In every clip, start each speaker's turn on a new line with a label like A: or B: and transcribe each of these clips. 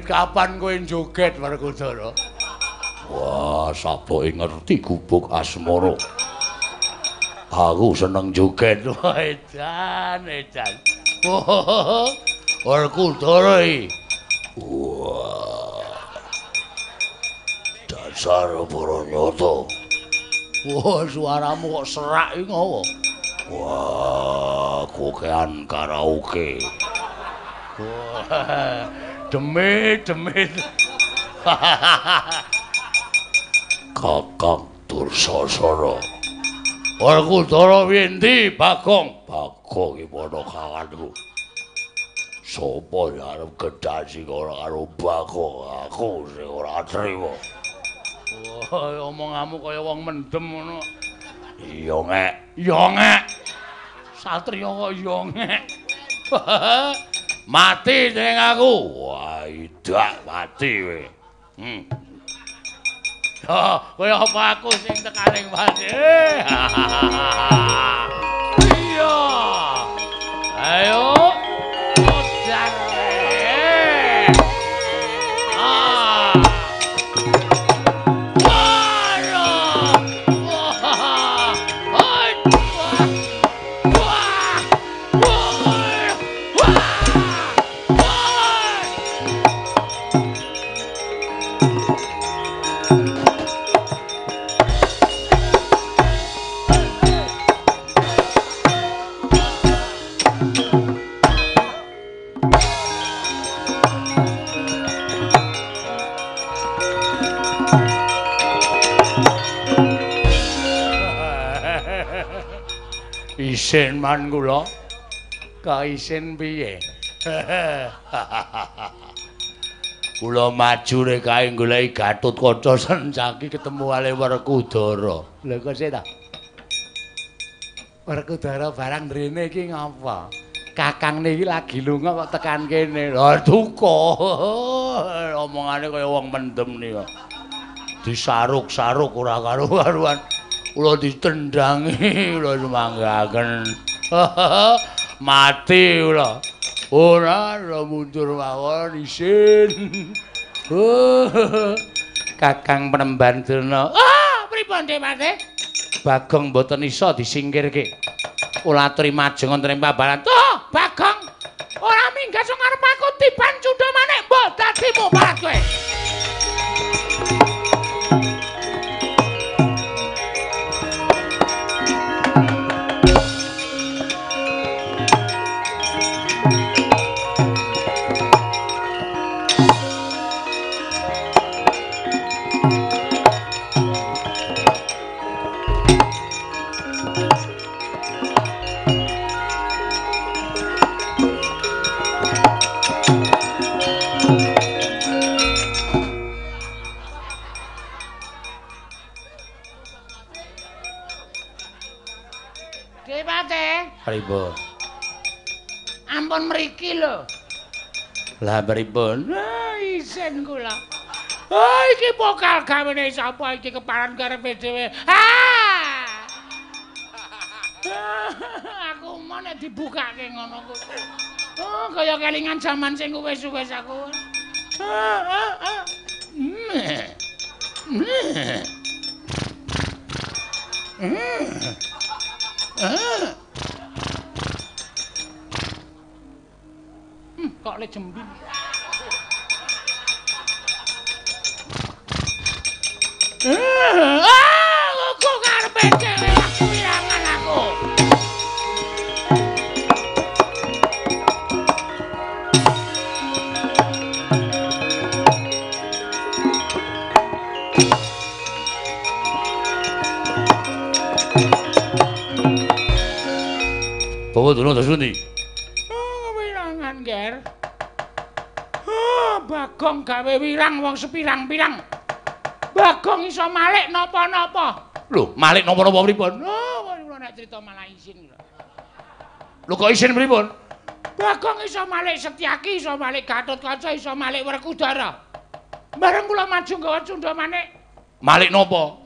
A: kapan kowe joget Werkudara?
B: Wah, sapoke ngerti gubuk asmara. Aku seneng joget.
A: Edan. Wah, Werkudara iki.
B: Wah. Dasar Baranyata.
A: Wah, suaramu kok serak iki ngopo?
B: Wah, kokean karaoke.
A: Wah, demit.
B: Kakang Dursasana.
A: Werkudara winti, Bagong?
B: Bagong iki ponakanku. Sopo ya arep gedasi karo Bagong, aku sing ora trima.
A: Wah, omonganmu kaya wong mendem ngono.
B: Iya, Ngek.
A: Ya ngek. Satriya kok ya ngek. Mati ning aku.
B: Wah, idak mati kowe.
A: Ya, kaya apa aku sing tekaning mati. Iya. Ayo. Odan. Isin man kula. Kaisin piye? Kula maju rek kae goleki Gatotkaca Sancaki ketemu kali Werkudara. Lha kok sih ta? Werkudara barang mrene iki ngapa? Kakangne iki lagi lunga kok tekan kene. Lah duka. Omongane kaya wong mendem nika. Disaruk-saruk ora karo-karuan. Kula ditendangi, kula semanggaken. Mati kula. Ora mundur mawon isin. Kakang Penemban Durna. Pripun Demate? Bagong mboten isa disingkirke. Kula aturi majeng wonten ing pabalan. Toh, Bagong. Ora minggat sing arep aku tiban cundha maneh mbok dadimu parat kowe. Pripun? Ampun mriki lho. Lah pripun? Isin kula. Iki pokal gawene sapa iki keparan karepe dhewe. Aku mau nek dibukake ngono kuwi. Kaya kelingan jaman sing wis-wis aku. Kok le jembin. Aku karepe dhewe wirangan aku.
B: Bawa dulu tas pundi?
A: Wirangan, Ger. Bagong gawe wirang wong sepirang-pirang. Bagong iso malik napa-napa.
B: Lho, malik napa-napa pripun?
A: Kula nek crita malah isin.
B: Lho kok isin pripun?
A: Bagong iso malik Setyaki, iso malik Gatotkaca, iso malik Werkudara. Bareng kula maju nggawa cundha manik.
B: Malik napa?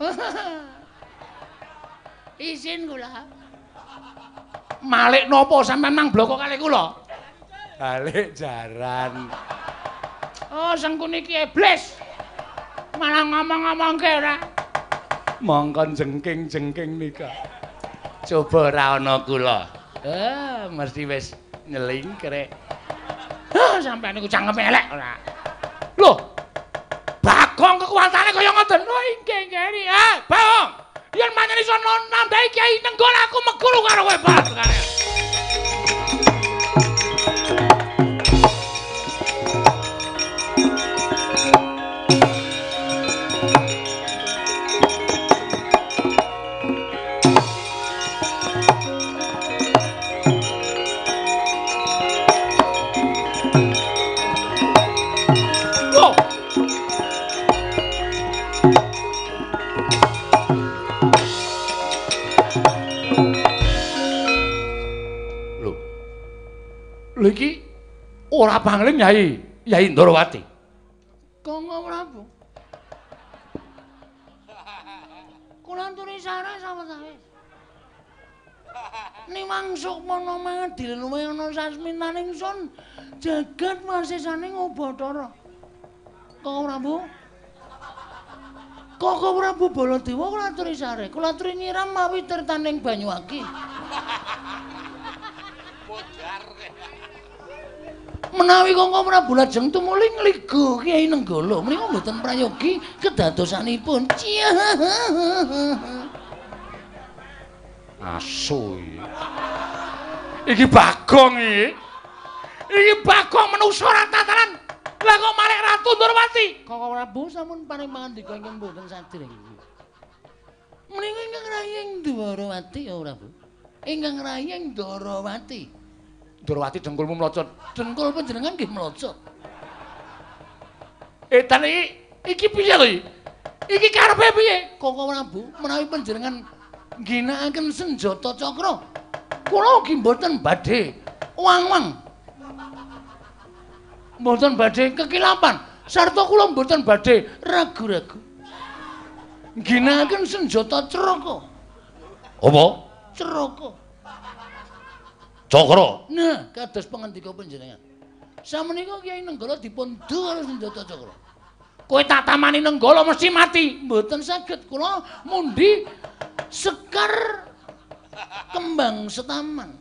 A: Isin kula. Malik napa sampean nang bloko kali kula? Balik jaran. Oh, Sengkuni iki iblis. Malah ngomong-ngomongke ora. Mongkon jengking-jengking nika. Coba ora ana kula. Mesti wis nyeling krek. Sampeyan niku cangkem elek ora. Loh. Bagong kekuatane kaya ngoten. Oh, inggih nggih. Bagong. Yen manyen iso nambahi Kyai Nenggala aku meguru karo kowe banget kare. Lho iki ora pangling Yai Ndrawati. Kanggo Prabu. Kula aturi sareng sawetawis. Nimangsuk mana mangadil luwih ana sasminaning sun jagat wasesane Bathara. Kanggo Prabu. Kanggo Prabu Baladewa kula aturi sareng. Kula aturi nyiram mawi tirtaning Banyuwangi. Menawi Kanggo Prabu lajeng tumuling liga Kyai Nenggala menika mboten prayogi kedadosanipun. Asu iki Bagong iki. Iki Bagong menungso ora tatanan. Lah kok malih Ratu Ndrawati. Kanggo Prabu sampun paring pangandika ingkang mboten sadèrèng iki. Menika ingkang rayeng Ndrawati ya Prabu. Ingkang rayeng Ndrawati. Ndrawati dengkulmu mlocot. Dengkul panjenengan nggih mlocot. Edan iki piye to iki? Iki karepe piye? Kanggo Prabu, menawi panjenengan ngginakaken senjata cakra, kula ugi mboten badhe wang-wang. Mboten badhe kekilapan, sarta kula mboten badhe ragu-ragu. Ngginakaken senjata ceraka. Apa? Ceraka. Cakra. Nah, kados pangandika panjenengan. Sameneika Kyai Nenggala dipun du karo senjata cakra. Kowe tak tamani Nenggala mesti mati. Mboten saged kula mundi Sekar Kembang Setaman.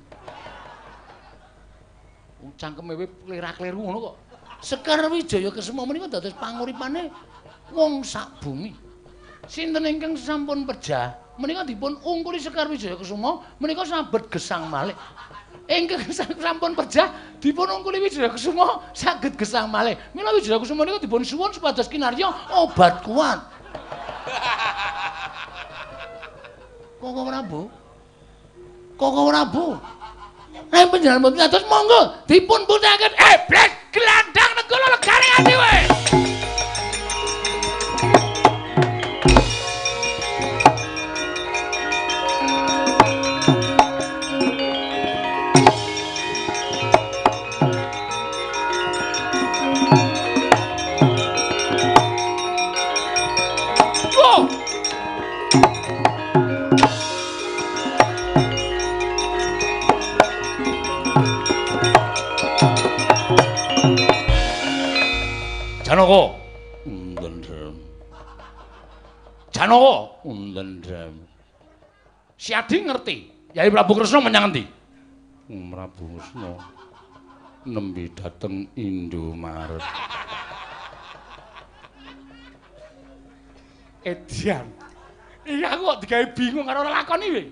A: Cangkeme kowe klira-kliru ngono kok. Sekar Wijaya Kesuma menika dados panguripane wong sak bumi. Sinten ingkang sampun pejah menika dipun ungkuli Sekar Wijaya Kesuma menika sabet gesang malih. Ingkang sampun pejah dipun ungkuli Wijaya Kesuma saged gesang malih. Mila Wijaya Kesuma niku dipun suwun supados kinarya obat kuat. Kanggo Prabu. Kanggo Prabu. Nek panjenengan mboten atus monggo dipun puthaken iblis glandang Nenggala legane ati wae. Janaka, wonten Dram. Janaka, wonten Dram. Siadi ngerti, Yai Prabu Kresna menyang endi? Prabu Kresna nembe dhateng Indomaret. Edian. Iki aku kok digawe bingung karo lakon iki.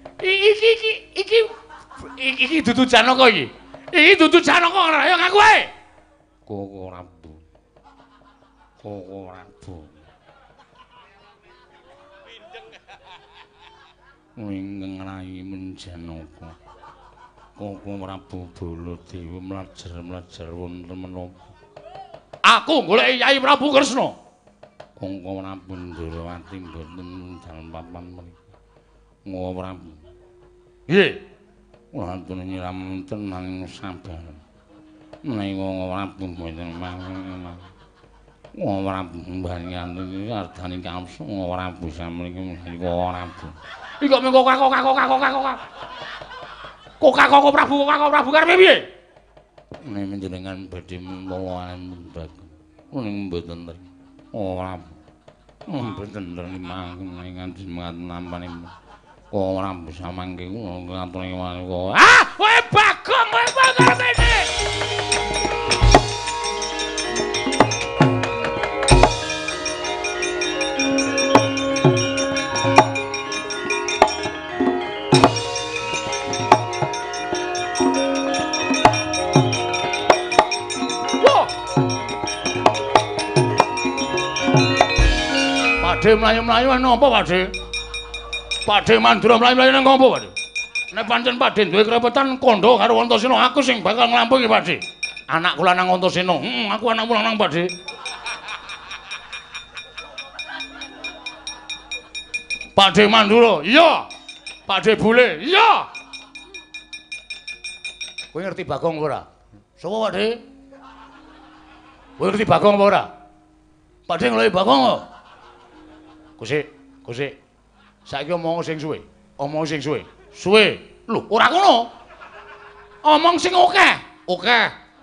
A: Iki dudu Janaka iki. Iki dudu Janaka ora ya ngaku ae. Koko Prabu. Koko Prabu. Ingkang rayi Janaka. Koko Prabu Baladewa mlajar-mlajar wonten menapa? Aku goleki Yai Prabu Kresna. Koko Prabu Ndrawati mboten dalem papan mriki. Koko Prabu. Nggih. Kula aturi nyiram tenang sabar. Menawi Koko Prabu mboten mangke. Koko Prabu mbanyan iki ardane kamsu Koko Prabu samriki Koko Prabu. Iki kok mengko Koko Prabu karepe piye? Nek panjenengan badhe mula ning mboten trima. Ora. Mboten trima nganti nampane. Ora bisa mangke ngaturi kok. Ah, kowe Bagong kowe karo mene. Pakde mlayu-mlayu napa Pakde? Pakde Mandura mlayu-mlayu nang ngopo Pakde? Nek pancen Pakde duwe krepetan kandha karo Antasena, aku sing bakal nglampungi Pakde. Anak kula nang Antasena. Aku anak kula nang Pakde. Pakde Mandura, iya. Pakde Bule, iya. Kowe ngerti Bagong ora? Sapa Pakde? Kowe ngerti Bagong apa ora? Pakde ngeloki Bagong kok. Kusik. Saiki omong sing suwe. Omong sing suwe. Suwe. Lho, ora ngono. Omong sing akeh.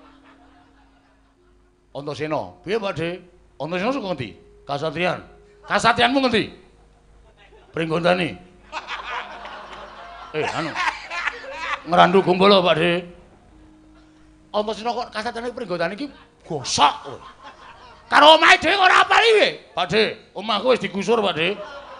A: Antasena. Piye, Pakde? Antasena saka endi? Kasatriyan. Kasatriyanmu ngendi? Pringgondani. Anu. Ngrandu Gombala, Pakde. Antasena kok kasatriyan Pringgondani iki gosok kowe. Karo omahe dhewe ora apal iki. Pakde, omahku wis digusur, Pakde.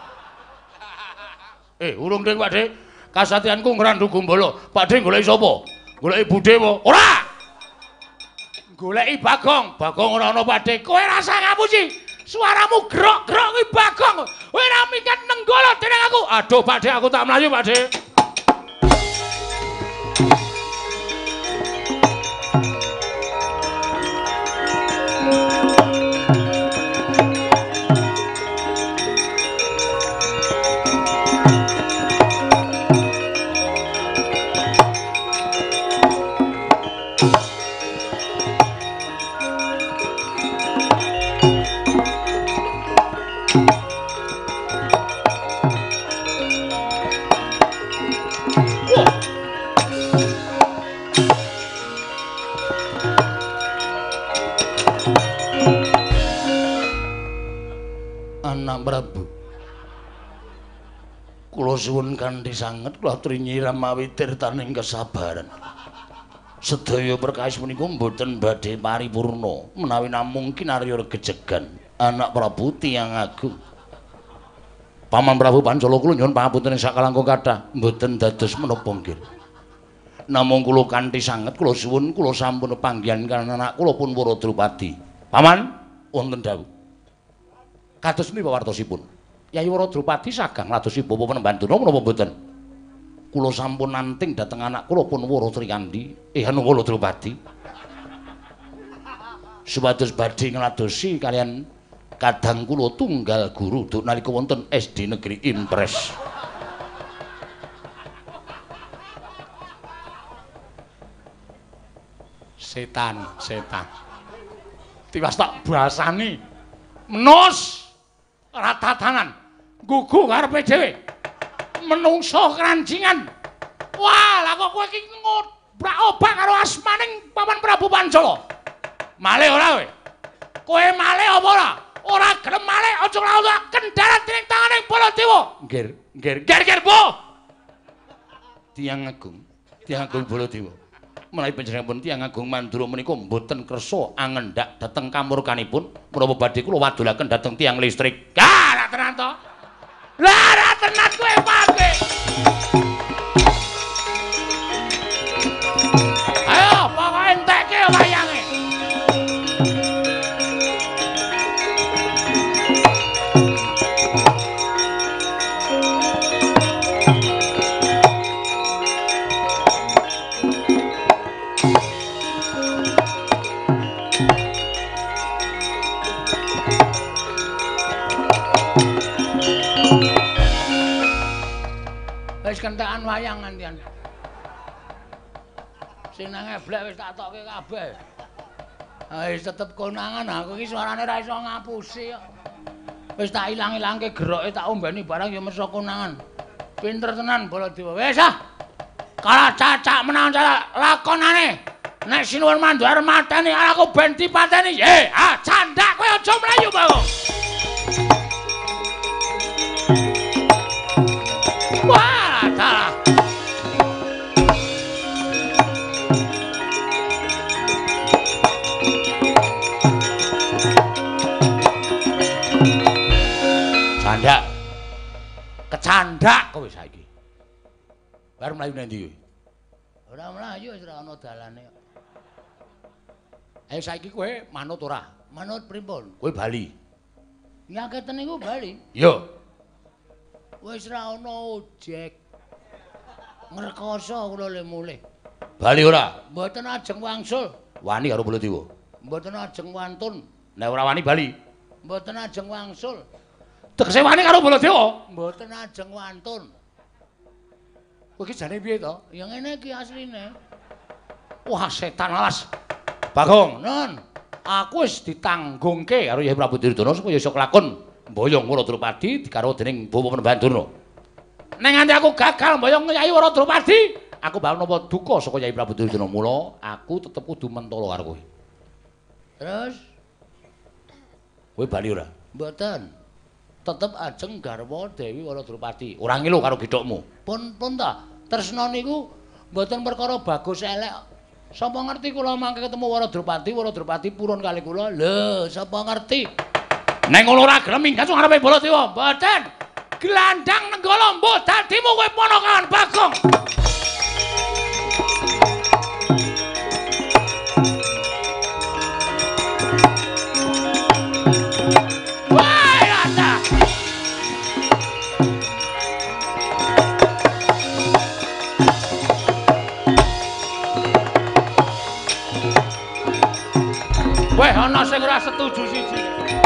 A: Urung ding, Pakde. Kasatriyanku ngrandu Gombala. Pakde goleki sapa? Goleki Budhe apa? Ora. Goleki Bagong. Bagong ora ana, Pakde. Kowe rasa ngapusi. Suaramu grok-grok kuwi Bagong. Kowe ora minggat nenggala dening aku. Aduh, Pakde, aku tak mlayu, Pakde. Prabu. Kula suwun kanthi sanget kula aturi nyiramawi tirtaning kesabaran. Sedaya perkawis menika mboten badhe paripurna menawi namung kinarya gejegan anak Prabu tiyang agung. Paman Prabu Pancala kula nyuwun pangapunten ing sakalangkung kathah mboten dados menapa nggih. Namung kula kanthi sanget kula suwun kula sampun panggihan kan anak kula pun Wara Drupadi. Paman wonten dawuh. Kados menika wartosipun. Yayi Wara Drupadi sagang ladosi bapa Panembanduna menapa mboten? Kula sampun nanting dhateng anak kula pun Wara Trikandi, anu Wara Drupadi. Supados badhe ngladosi kalian kadang kula tunggal guru duk nalika wonten SD Negeri Impres. Setan. Tiwas tak basani. Menus ratatanan gugu karepe dhewe menungso kranjingan. Wah, lah kok kowe iki ngobrak obak karo asmaning Paman Prabu Pancala. Malih ora kowe? Kowe malih apa ora? Ora gelem malih aja nglawan kendarat dening tanganing Baladewa. Nggir, Bu. Tiyang Agung Baladewa. Menawi panjenenganipun tiyang Agung Mandura menika mboten kersa angendhak dhateng kamurkanipun menapa badhe kula wadulaken dhateng tiyang listrik. Lah tenan to. Lah tenan kowe pake. Ayo pokoke entekke wayange. Wis kentekan wayang ngantian. Sinang eblek wis tak tokke kabeh. Wis tetep konangan aku iki suarane ra iso ngapusi kok. Wis tak ilang-ilangke geroke tak ombeni barang ya mesa konangan. Pinter tenan Baladewa. Wis ah. Kalah cacak menang cacak lakonane. Nek Sinuwun mandu arep mateni aku ben dipateni. Candak kowe aja mlayu, Bagong. Wah, dalah. Candak. Kecandak kowe saiki. Bar mlayu nang ndi kowe? Ora mlayu wis ora ana dalane. Ayo saiki kowe manut ora? Manut pripun? Kowe bali. Nyaketen niku bali. Yo. Wis ora ana ojek. Ngrekoso kula le mulih. Bali ora? Mboten ajeng wangsul. Wani karo Baladewa. Mboten ajeng wantun. Nek ora wani bali. Mboten ajeng wangsul. Tegese wani karo Baladewa? Mboten ajeng wantun. Kowe iki jane piye to? Ya ngene iki asline. Wah, setan alas. Bagong, Nun. Aku wis ditanggungke karo Yai Prabu Duryudana supaya iso kelakon mboyong Waradrupadi dikaro dening Bapak Panembahan Durna. Nek nganti aku gagal mboyong Yai Waradrupadi, aku bakal nampa duka saka Yai Prabu Duryudana. Mula aku tetep kudu mentala karo kowe. Terus kowe bali ora? Mboten. Tetep ajeng garwa Dewi Waradrupadi. Ora ngilu karo gedhokmu. Pun ta. Tresna niku mboten perkara bagus elek. Sapa ngerti kula mangke ketemu Waradrupadi purun kali kula. Lho, sapa ngerti? Nek ngono ora gelem minggat sing ngarepe Baladewa. Mboten. Glandang Nenggala mbuh dadimu kowe ponakan Bagong. Weh, ana sing ora setuju siji.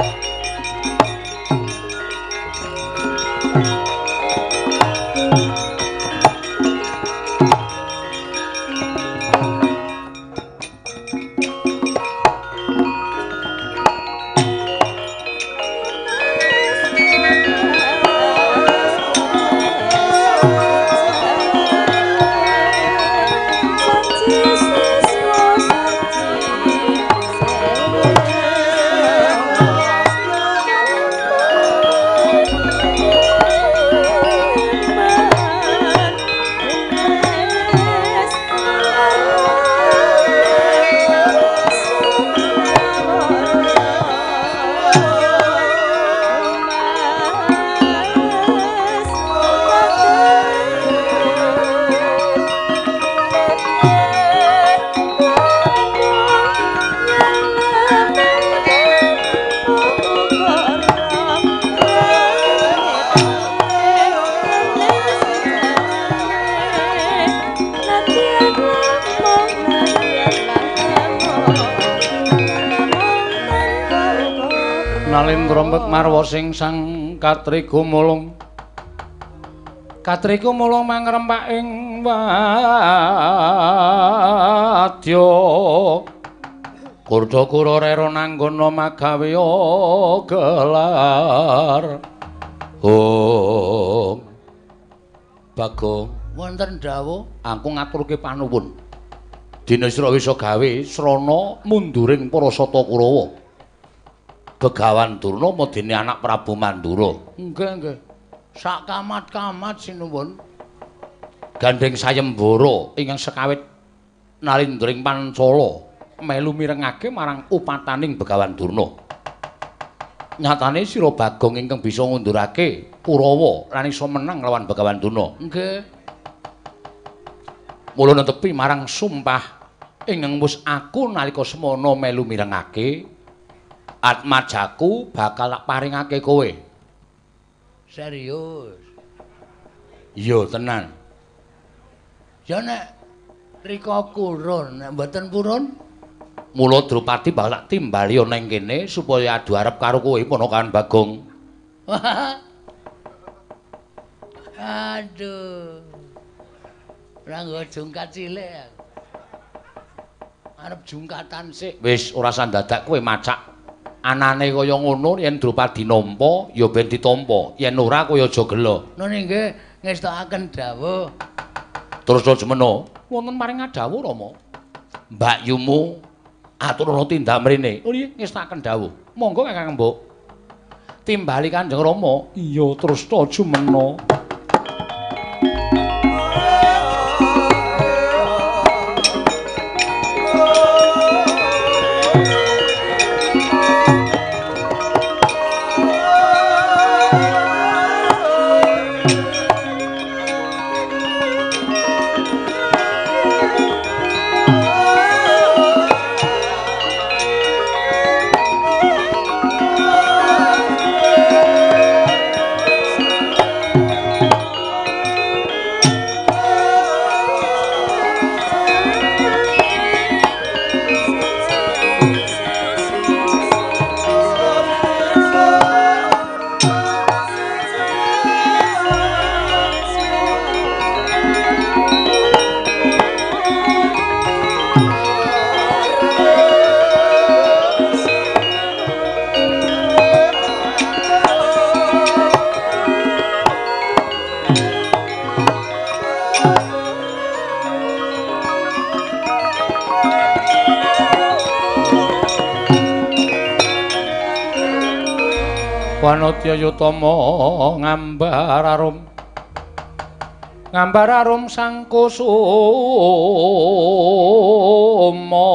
A: Nalindra marwa sing sang katriku mulung mangrempaking wadya Kurdakura rera nanggana magawe gelar Bagong wonten dawuh aku ngaturke panuwun dina sira wis gawe srana munduring para Sata Kurawa Begawan Durna medeni anak Prabu Mandura. Nggih. Sak kamat-kamat sinuwun. Gandeng sayembara ingkang sekawit nalindring Pancala melu mirengake marang upataning Begawan Durna. Nyatane sira Bagong ingkang bisa ngundurake Kurawa lan iso menang lawan Begawan Durna. Nggih. Mula netepi marang sumpah ingkang wis aku nalika semana melu mirengake Atmajaku bakal tak paringake kowe. Serius? Iya tenan. Ya nek rika kurun, nek mboten purun, mula Drupadi bakal tak timbali ana ing kene supaya adu arep karo kowe ponakan Bagong. Aduh. Ora nggo jungkat cilik. Arep jungkatan sik. Wis ora sandadak kowe macak. Anane kaya ngono yen Drupadi nampa ya ben ditampa yen ora kaya aja gelo. Nun nggih ngestakaken dawuh. Terus semena wonten maring dawuh Rama. Mbak Yumu aturana tindak mrene. Oh nggih ngestaken dawuh. Monggo Kakang Mbok. Timbali Kanjeng Rama. Iya tresna jumena. Wanodya Yutama ngambar arum sang kusuma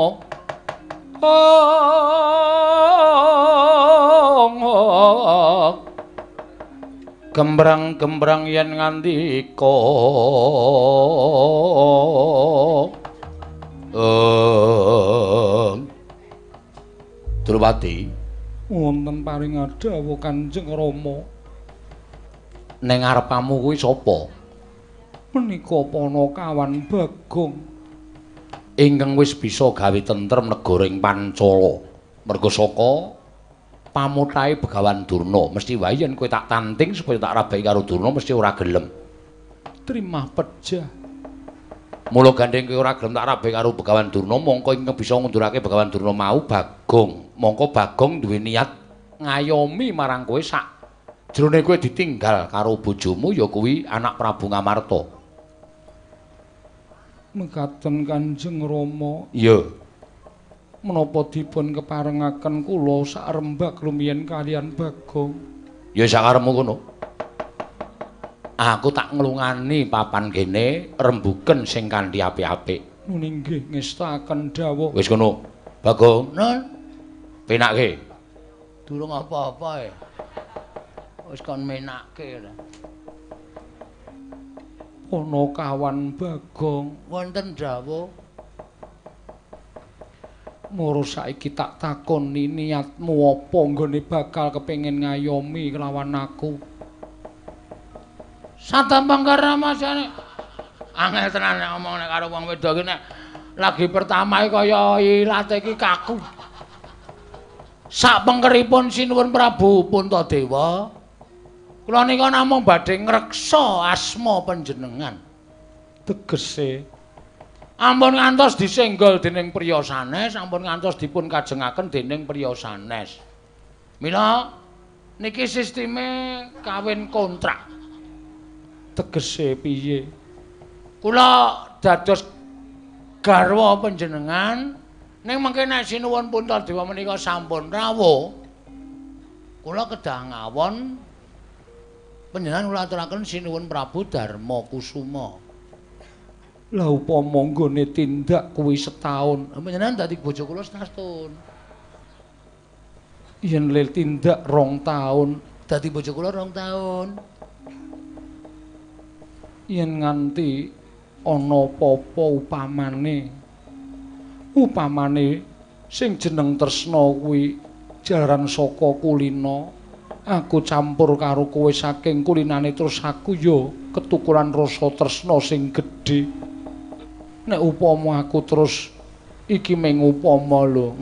A: gembrang-gembrang yen ngandika Drupadi wonten paring dawuh Kanjeng Rama. Ning ngarepamu kuwi sapa? Menika Panakawan Bagong ingkang wis bisa gawe tentrem negara ing Pancala. Merga saka pamutahe Begawan Durna, mesti wae yen kowe tak tanting supaya tak rabai karo Durna mesti ora gelem. Trimah pejah. Mula gandeng kowe ora gelem tak rabai karo Begawan Durna, mongko ingkang bisa ngundurake Begawan Durna mau Bagong. Mongko Bagong duwe niat ngayomi marang kowe sak jroning kowe ditinggal karo bojomu ya kuwi anak Prabu Ngamarta. Mekaten Kanjeng Rama. Iya. Menapa dipun keparengaken kula sak rembag rumiyin kaliyan Bagong? Ya sakarepmu kono. Aku tak nglungani papan kene rembugen sing kanthi apik-apik. Nggih ngestaken dawuh. Wis kono. Bagong. Nun. Penake. Durung apa-apa ya. Wis kon menake lho. Panakawan Bagong, wonten dawuh. Moro saiki tak takoni niatmu apa nggone bakal kepengin ngayomi kelawan aku. Satampang karamasane. Angel tenan nek ngomong nek karo wong wedok iki nek lagi pertama kaya ilat iki kaku. Sak pengkeripun sinuwun Prabu Puntadewa, kula nika namung badhe ngreksa asma panjenengan. Tegese ampun ngantos disenggol dening priya sanes, ampun ngantos dipun kajengaken dening priya sanes. Mila niki sisteme kawin kontrak. Tegese piye? Kula dados garwa panjenengan. Ning mengke nek sinuwun Puntadewa menika sampun rawuh, kula kedah ngawon panjenengan kula aturaken sinuwun Prabu Darma Kusuma. Lah upama nggone tindak kuwi setahun, panjenengan dadi bojo kula setahun. Yen lil tindak 2 taun, dadi bojo kula 2 taun. Yen nganti ana apa-apa upamane sing jeneng tresna kuwi jaran saka kulina, aku campur karo kowe saking kulinane terus aku ya ketukuran rasa tresna sing gedhe. Nek upama aku terus iki mung upama lho,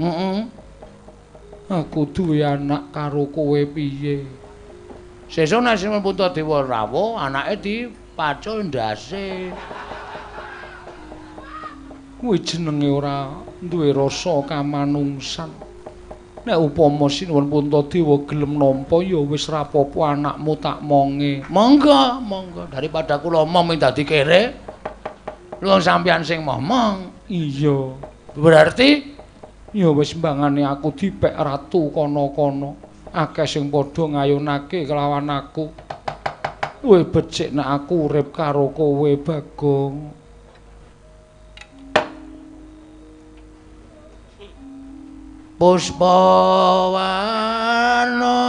A: aku duwe anak karo kowe piye? Sesuk nek Sinuwun Puntadewa rawuh, anake dipacul ndase. Kuwi jenenge ora duwe rasa kamanungsan. Nek upama Sinuwun Puntadewa gelem nampa ya wis ra apa-apa anakmu tak monge. Monggo, monggo daripada kula omong dadi kere. Lu sampeyan sing momong,
C: Iya.
A: Berarti
C: ya wis mbangane aku dipek ratu kono-kono. Akeh sing padha ngayunake kelawan aku. Kowe becik nek aku urip karo kowe, Bagong.
A: Puspawana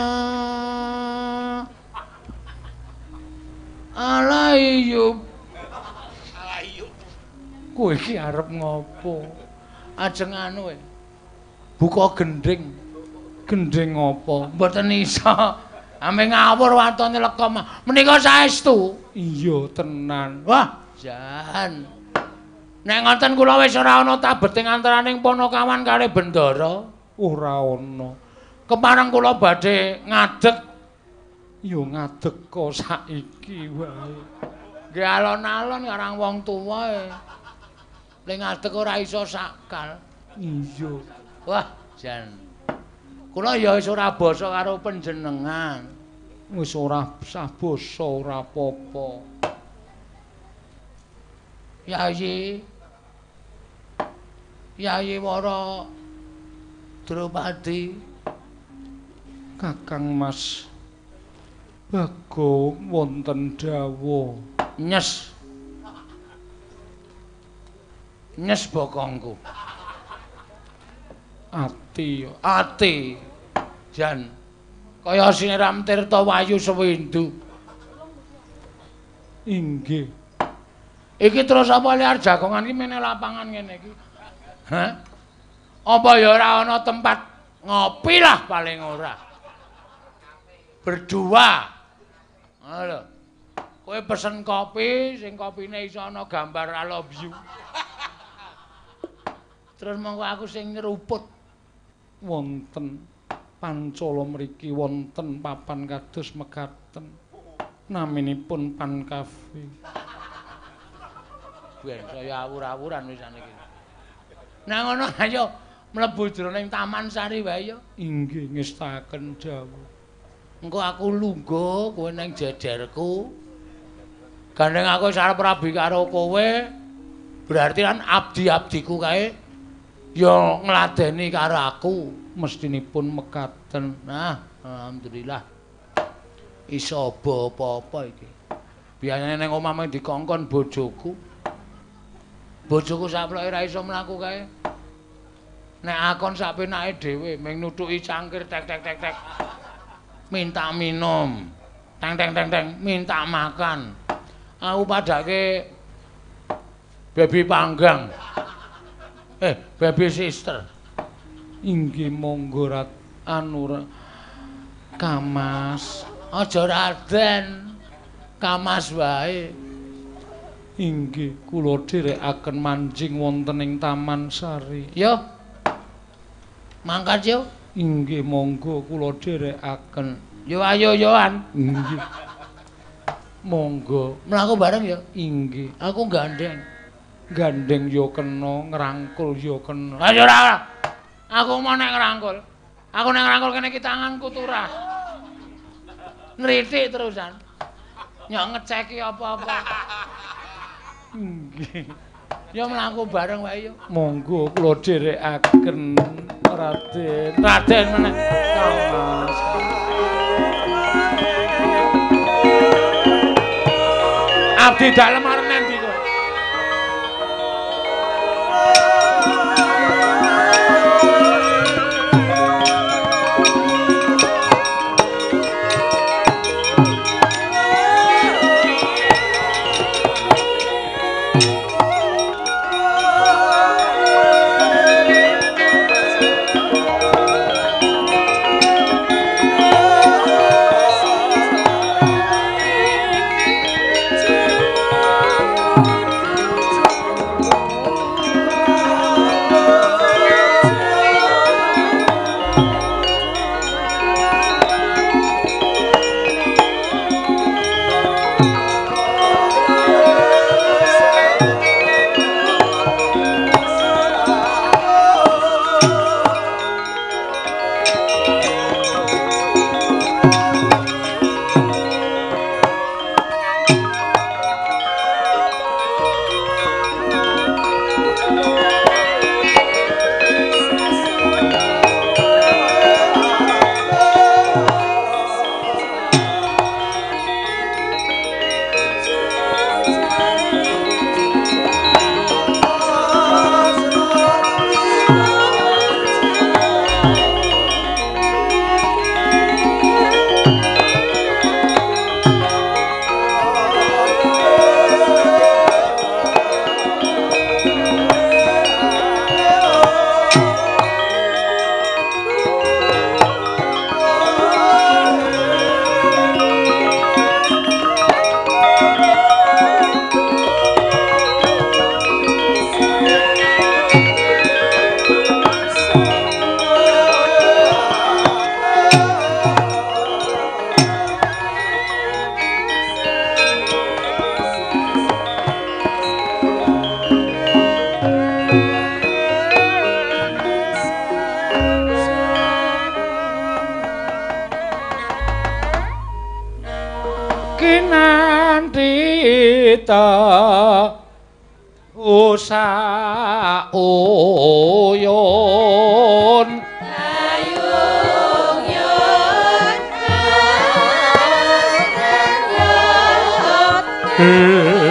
A: Alayub. Kowe iki arep ngopo? Ajeng anu buka gending.
C: Gending apa?
A: Mboten iso. Ame ngawur watone lekom. Menika saestu.
C: Iya tenan.
A: Wah, jan. Nek ngoten kula wis ora ana tabeting antaraning Panakawan kali Bendara.
C: Ora ana.
A: Kepareng kula badhe ngadeg.
C: Ya ngadeg kok saiki wae.
A: Nggih alon-alon karang wong tuwa. Ning ngadeg ora iso sakal.
C: Iya.
A: Wah, jan. Kula ya wis ora basa karo panjenengan.
C: Wis ora sah basa ora apa-apa.
A: Yayi. Yayi Wara Drupadi.
C: Kakang Mas Bagong wonten dawuh.
A: Nyes. Nyes bokongku. Ati. Jan. Kaya siniram tirta wayu sewindu.
C: Inggih.
A: Iki terus apa liar jagongan iki meneh lapangan ngene iki. Hah? Apa ya ora ana tempat ngopi lah paling ora. Berdua. Lho. Kowe pesen kopi, sing kopine iso ana gambar I love you. Terus monggo aku sing nyeruput.
C: Wonten Pancala mriki wonten papan kados mekaten. Naminipun Pan Cafe.
A: Ben saya awur-awuran wisan iki. Nah ngono ayo mlebu jroning Taman Sari wae ya.
C: Inggih ngestaken dawuh.
A: Engko aku lungguh kowe nang jejerku. Gandeng aku sarep rabi karo kowe. Berarti kan abdi-abdiku kae ya ngladeni karo aku.
C: Mestinipun mekaten.
A: Nah, alhamdulillah. Iso apa-apa iki. Biasane ning omah mung dikongkon bojoku. Bojoku saploke ra iso mlaku kae. Nek akon sak penake dhewe mung nutuki cangkir tek. Minta minum. Teng, minta makan. Aku padake baby panggang. Baby sister.
C: Inggih monggo Kamas.
A: Aja Raden. Kamas wae.
C: Inggih kula dherekaken manjing wonten ing Taman Sari.
A: Yo. Mangkat yo.
C: Inggih monggo kula dherekaken.
A: Yo ayo yoan.
C: Inggih. Monggo
A: Mlaku bareng ya.
C: Inggih.
A: Aku gandeng.
C: Gandeng yo kena, ngrangkul yo kena.
A: Ayo ora. Aku mau nek ngrangkul. Aku nek ngrangkul kene iki tanganku turah. Nritik terusan. Nyok ngeceki apa-apa.
C: Nggih.
A: Ya mlaku bareng wae yo.
C: Monggo kula dherekaken Raden.
A: Raden meneh. Kamas. Abdi dalem arep nendi kowe?
C: kinandita usa uyun
D: ayung yun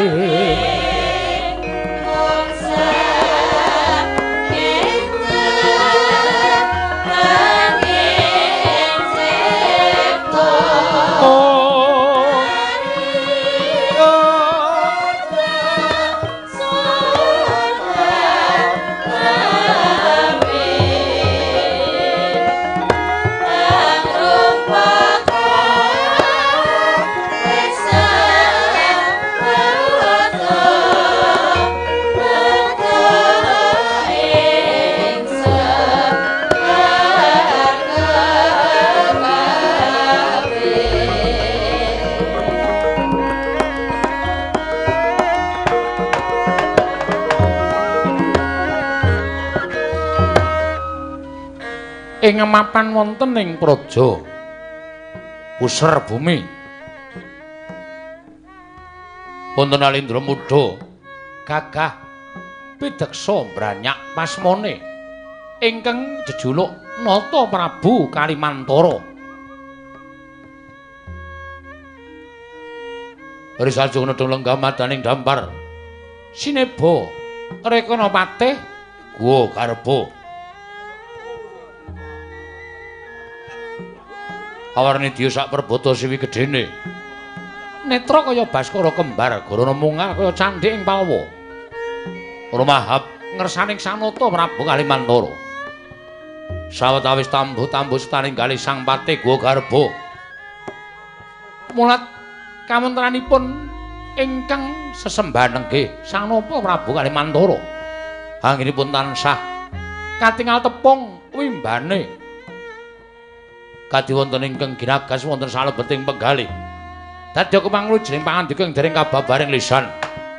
C: ing mapan wonten ing praja puser bumi wonten Alindra Mudha gagah pideksa branyak pasmane ingkang jejuluk Nata Prabu Kalimantara Risajung nedhung lenggah madaning dampar sineba rekana patih guwa karebo awarni dia sak perbata siwi gedene netra kaya Baskara kembar garana mungal kaya candhik ing Palwa rumahap ngersaning Sanata Prabu Kalimantara sawetawis tambuh-tambuh setaninggali sang patih guwa garba mulat kamontranipun ingkang sesembahan nenggih Sanapa Prabu Kalimantara anggenipun tansah katingal tepung wimbane kadhi wonten ingkang ginagas wonten salebeting penggalih dadya kepanglujening pangandika ing dereng kababaring lisan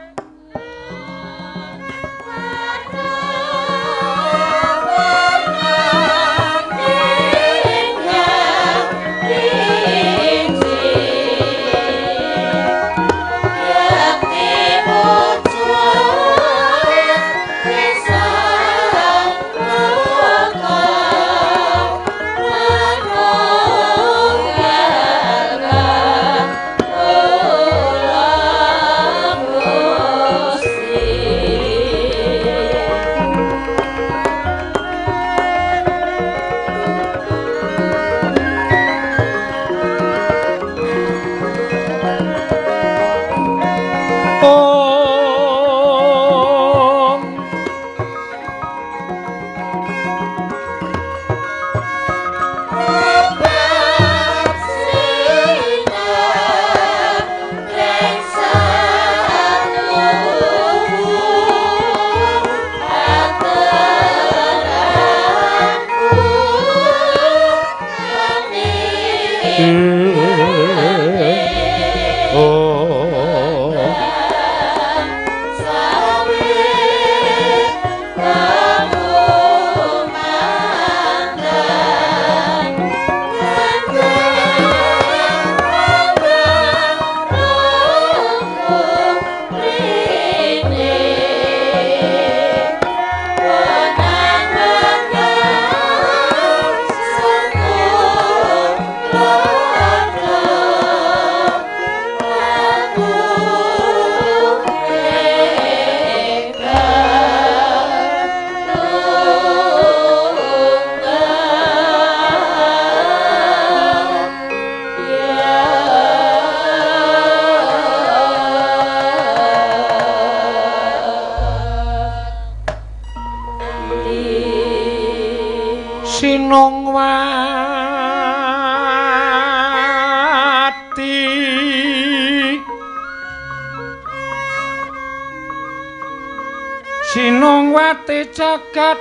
C: Sinongwati jagat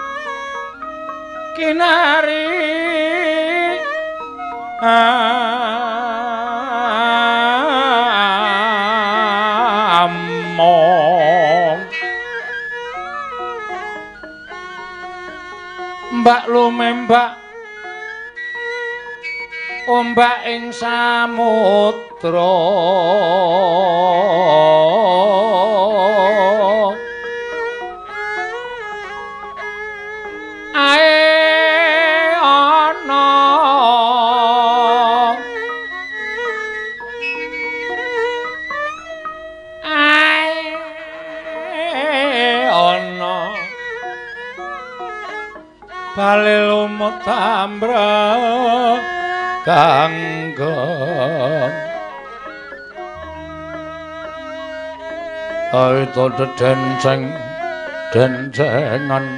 C: kinari among mbak lumembak ombak ing samudra ae ana bale lumut tambra kanggon aita denceng dencengan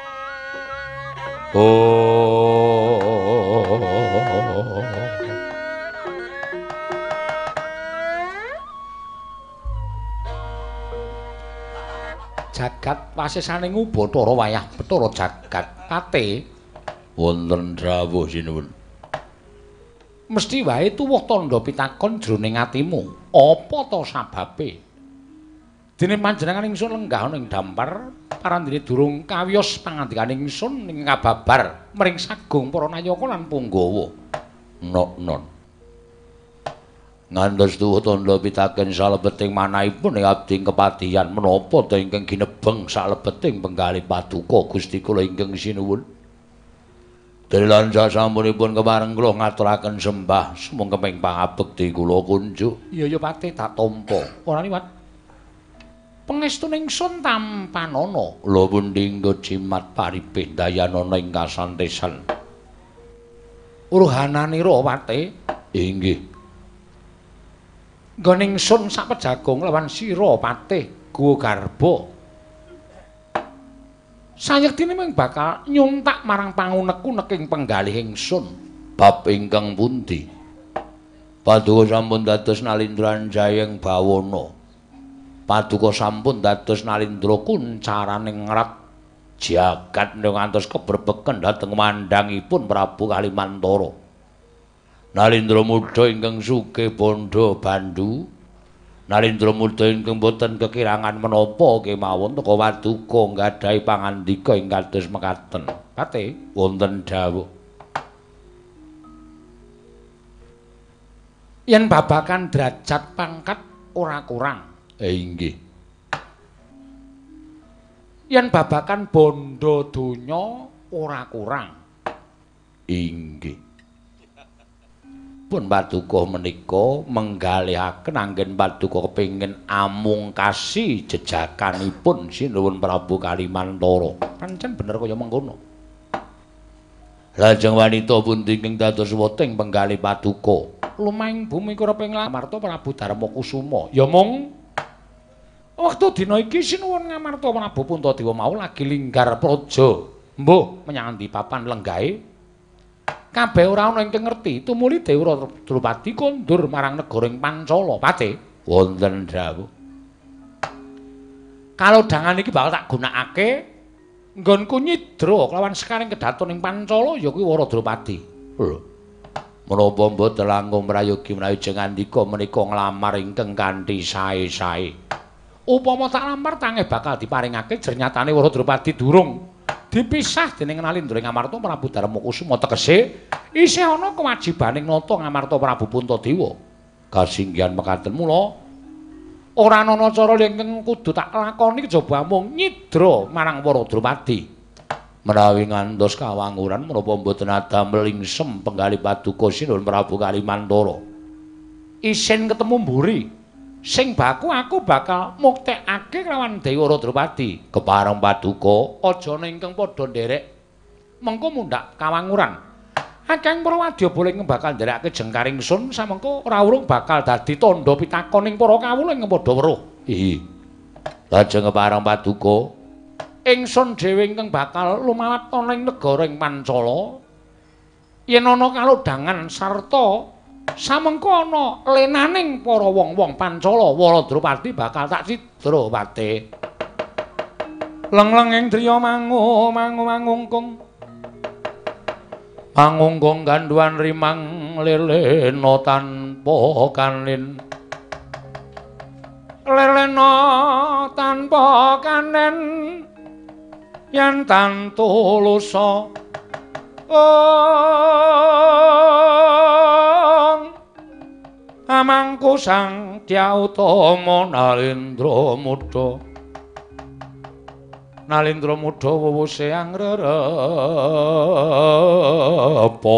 C: jagat wasesane Bathara wayah Bathara jagat kate
B: wonten dawuh sinuwun.
C: Mesti wae tuwuh tandha pitakon jroning atimu apa ta sababe dene panjenengan ingsun lenggah ning dampar parandene durung kawiyos pangandikan ingsun ing kababar mring sagung para nayaka lan punggawa
B: non ngantos tuwuh tandha pitaken salebeting manahipun ing abdi kepatihan menapa ta ingkang ginebeng salebeting penggalih paduka Gusti kula ingkang sinuwun. Dalan sasampunipun kepareng kula ngaturaken sembah sumangga ping pangabekti kula kunjuk.
C: Iya ya Pati tak tampa. Ora liwat. Pangestune ingsun tampanana.
B: Lha pundi nggo jimat paripih dayanana ing kasantesan.
C: Uruhananira Pati.
B: Inggih.
C: Nggon ingsun sak pejagong lawan sira Patih Guwa Garba. Sayektine mung bakal nyuntak marang pangunek-unek ing penggalih ingsun.
B: Bab ingkang pundi? Paduka sampun dados nalindran jayeng bawana. Paduka sampun dados nalindra kuncaraning ngrat jagat ngantos keberbeken dhateng mandhangipun Prabu Kalimantara. Nalindra muda ingkang sugih bondo bandu. Nalindra muda ingkang boten kekirangan menapa kemawon teka Paduka nggadahi pangandika ing kados mekaten.
C: Pati
B: wonten dawuh.
C: Yen babakan derajat pangkat ora kurang.
B: Inggih.
C: Yen babakan bondo donya ora kurang.
B: Inggih. Pun Paduka menika menggalihaken anggen Paduka kepengin amungkasi jejakanipun sinuwun Prabu Kalimantara.
C: Pancen bener kaya mengkono.
B: Lajeng wanita pundi ingkang dados weting penggalih Paduka?
C: Lumahing bumi kira ping Ngamarta Prabu Darmakusuma. Ya mung wektu dina iki sinuwun Ngamarta Prabu Puntadewa mau lagi linggar praja. Mbuh menyang ndi papan lenggahe? Kabeh ora ana ingkang ngerti tumuli Dewa Drupadi kondur marang negara ing Pancala. Pati
B: wonten dawuh.
C: Kalodhangan iki bakal tak gunakake nggonku nyidra kelawan sekaring kedaton ing Pancala ya kuwi Wara Drupadi.
B: Lho. Menapa mboten langkung prayogi menawi jengandika menika nglamar ingkang kanthi sae-sae.
C: Upama tak lamar tangeh bakal diparingake jernyatane Wara Drupadi durung dipisah dening Nalindra Ngamarta Prabu Darmakusuma tegese isih ana kewajibaning nata Ngamarta Prabu Puntadewa.
B: Kasinggihan mekaten mula
C: ora ana cara ingkang kudu tak lakoni kejaba mung nyidra marang Wara Drupadi.
B: Menawi ngantos kawanguran menapa mboten adamel lingsem penggalih Paduka sinuwun Prabu Kalimantara.
C: Isin ketemu mburi sing baku aku bakal muktekake kelawan Dewa Drupadi.
B: Kepareng Paduka
C: aja ingkang padha nderek mengko mundhak kawanguran. Akeh para wadyabala ing bakal nderekake jengkaring sun samengko ora urung bakal dadi tandha pitakon ing para kawula ing padha weruh.
B: Ihi. Lajeng kepareng Paduka
C: ingsun dhewe ingkang bakal lumapat ana ing negara ing Pancala. Yen ana kalodhangan sarta samengko ana lenaning para wong-wong Pancala, Wara Drupadi bakal tak cidra Pati. Leng-leng ing driya mangungkung. Mangungkung ganduan rimang lelena tanpa kanin. Lelena tanpa kanen yen tantu lusa. Oh amangku sang Dyatama Nalendra Muda. Nalendra Muda wewuse angrerepa.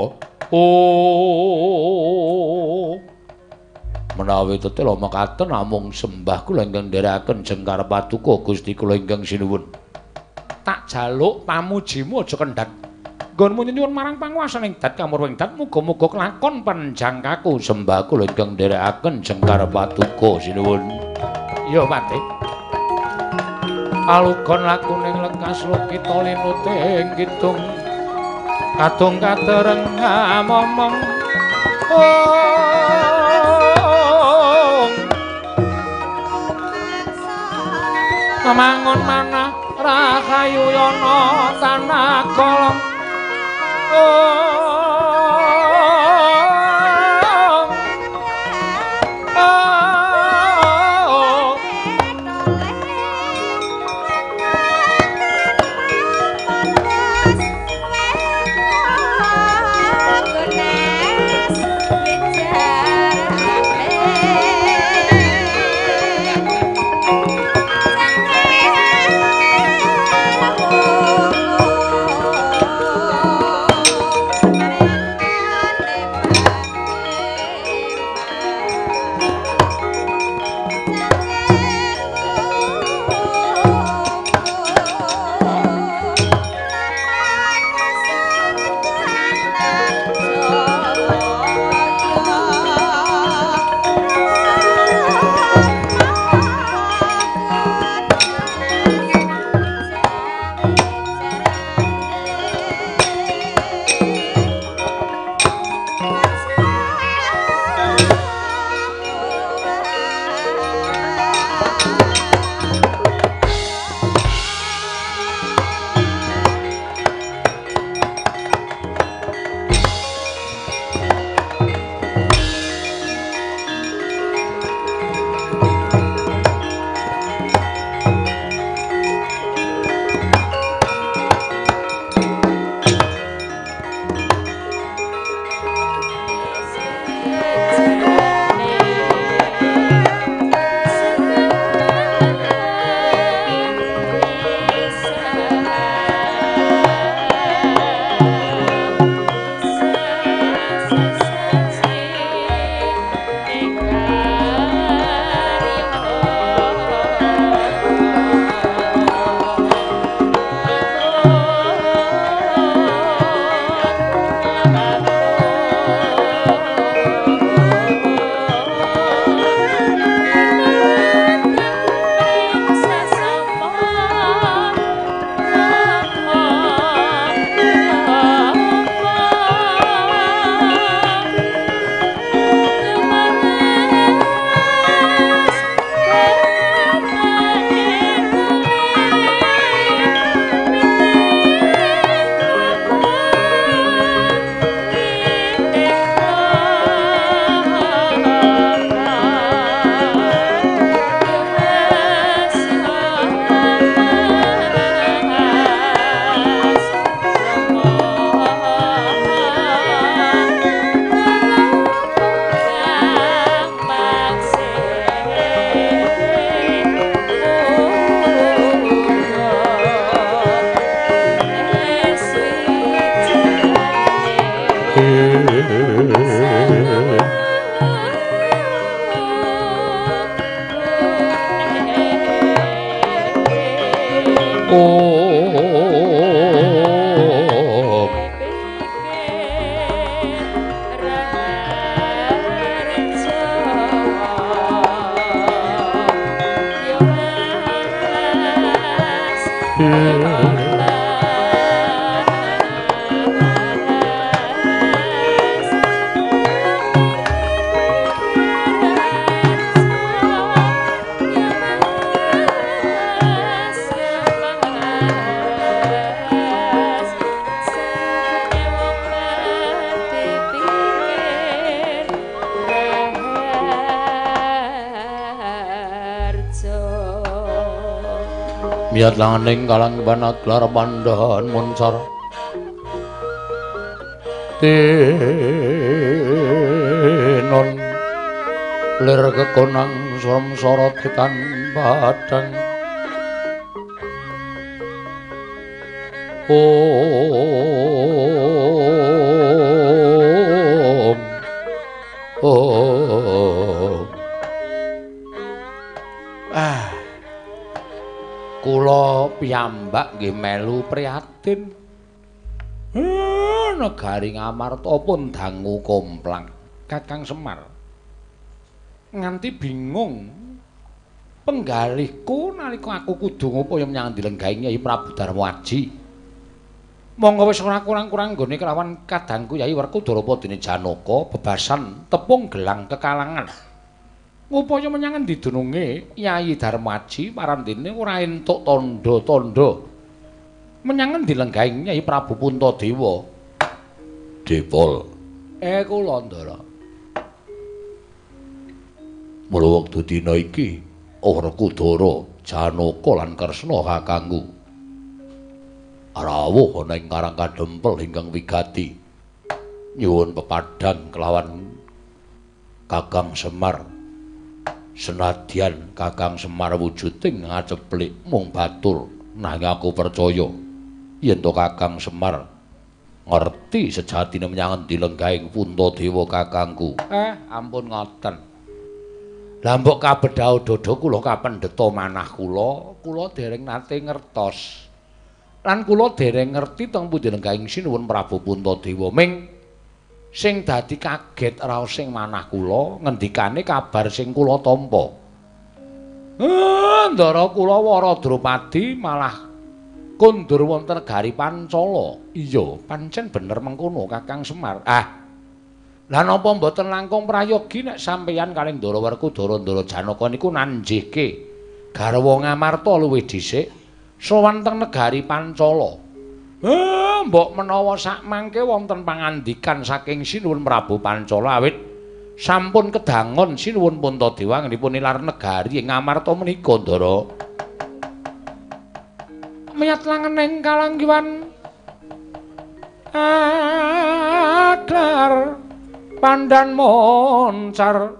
C: Menawi tetela mekaten namung sembah kula ingkang nderekaken Jengkar Paduka Gusti kula ingkang sinuwun. Tak jaluk pamujimu aja kendhat. Nggonmu nyuwun marang panguwasaning dat kamurwing dat muga-muga kelakon panjangkaku sembah kula ingkang nderekaken Jengkar Paduka sinuwun. Ya Pati. Alugon lakuning lekas lukita linuting kidung kadung kadereng momong. Mangun manah rahayu yana tanah kolong.
B: Miyat langaning kalang banaglar pandahan munsar tinon lir kekonang suram sorot tekan padang kula piyambak nggih melu prihatin. Negari Ngamarta pun dangu komplang Kakang Semar. Nganti bingung penggalihku nalika aku kudu ngupaya menyang dilenggahi Nyai Prabu Darmaji. Monggo wis ora kurang-kurang nggone kelawan kadangku Yai Werkudara dene Janaka bebasan tepung gelang kekalangan. Ngupaya menyang endi dununge Nyai Darmaji marandene ora entuk tandha-tandha menyang endi lenggahi Nyai Prabu Puntadewa. Depol. Kula Ndara. Mula wektu dina iki Werkudara, Janaka lan Kresna kakangku rawuh ana ing Karang Kadempel ingkang wigati nyuwun pepadang kelawan Kakang Semar. Senadyan Kakang Semar wujuding ngaceplik mung batur, nanging aku percaya yen to Kakang Semar ngerti sejatine menyang endi lenggahing Puntadewa kakangku. Ampun ngoten. Lah mbok kabedhao dodo kula kapendheta manah kula dereng nate ngertos. Lan kula dereng ngerti teng pundi lenggahing Sinuwun Prabu Puntadewa. Ming sing dadi kaget raos sing manah kula ngendikane kabar sing kula tampa. Ndara kula Waradrupadi malah kondur wonten negari Pancala. Iya, pancen bener mengkono Kakang Semar. Lah napa mboten langkung prayogi nek sampeyan kalih Ndara Werkudara Ndara Janaka niku nanjihke garwa Ngamarta luwih dhisik sowan teng negari Pancala. Mbok menawa sakmangke wonten pangandikan saking Sinuwun Prabu Pancala awit sampun kedangon Sinuwun Puntadewa ngenipun nilar negari ing Ngamarta menika Ndara. Miyat langening kalanggiwan aglar pandan moncar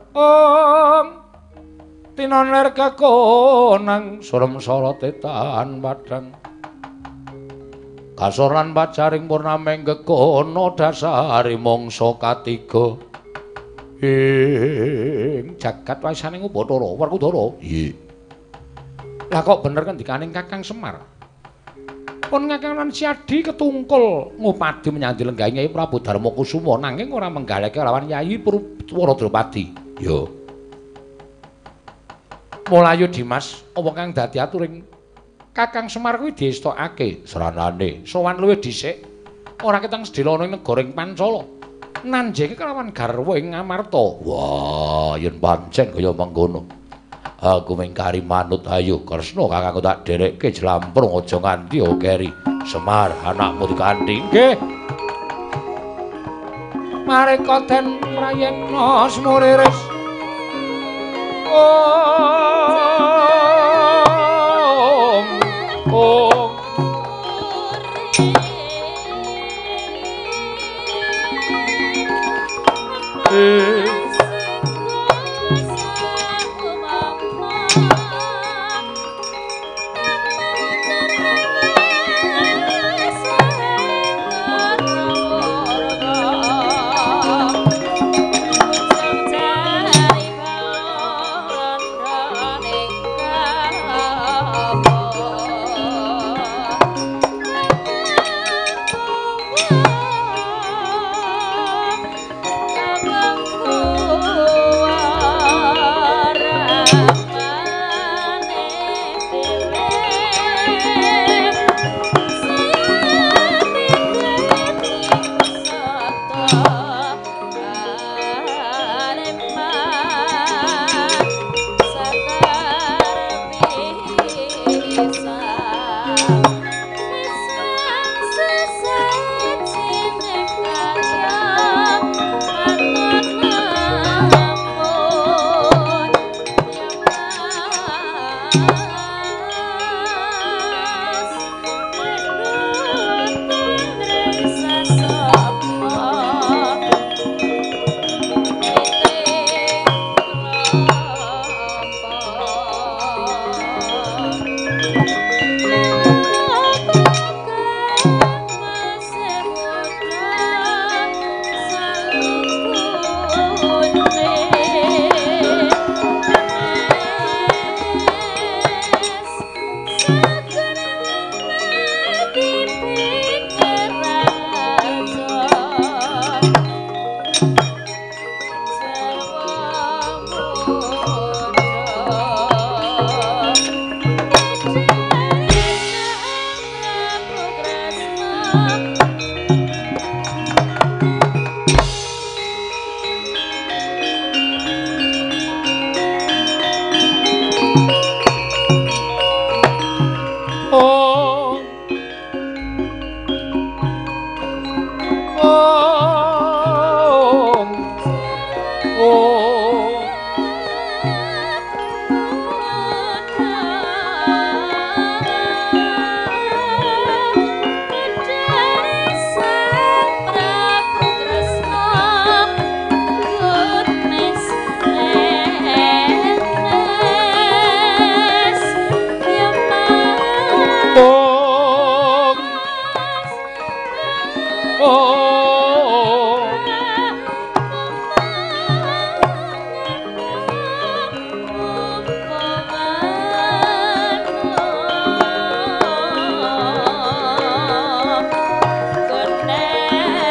B: tinoner kekonang surem sorotetan padang kasoran pacaring purnameng gekono dasari mangsa katiga ing jagat waisaning Bathara Werkudara. Nggih. Lah kok bener kendikaning Kakang Semar? Pun Kakang lan Siadi ketungkul ngupadi menyang dilenggahi Nyai Prabu Darmakusuma nanging ora menggaleke lawan Nyai Waradrupadi. Yo. Mulayu Dimas, apa kang dadi aturing Kakang Semar kuwi diestokake seranane sowan luwih dhisik ora ketang sedhela ana ing negara ing Pancala. Nanjeke kelawan garwa ing Ngamarta. Wah, yen pancen kaya mengkono. Aku mengkari manut ayo Kresna kakangku tak derekke jlamprung aja nganti keri Semar anakmu dikanthi. Nggih. Mareka den prayekna semuriris.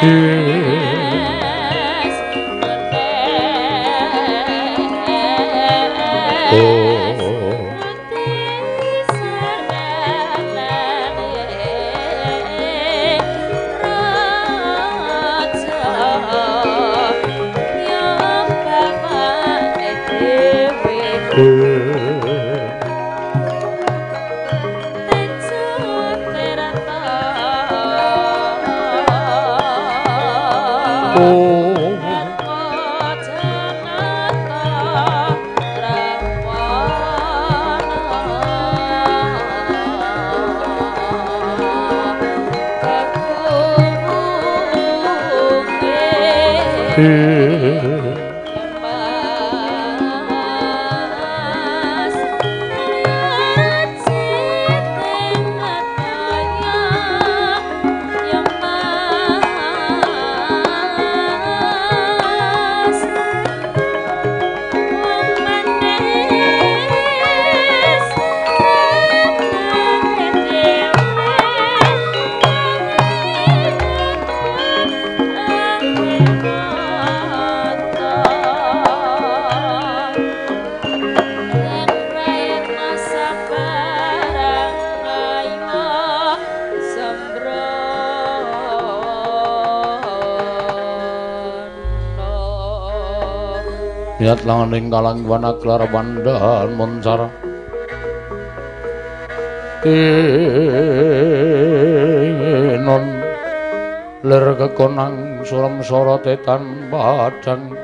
B: Niat langaning kalangwan aklar pandhan moncar non ler kekonang surem sorotetan padang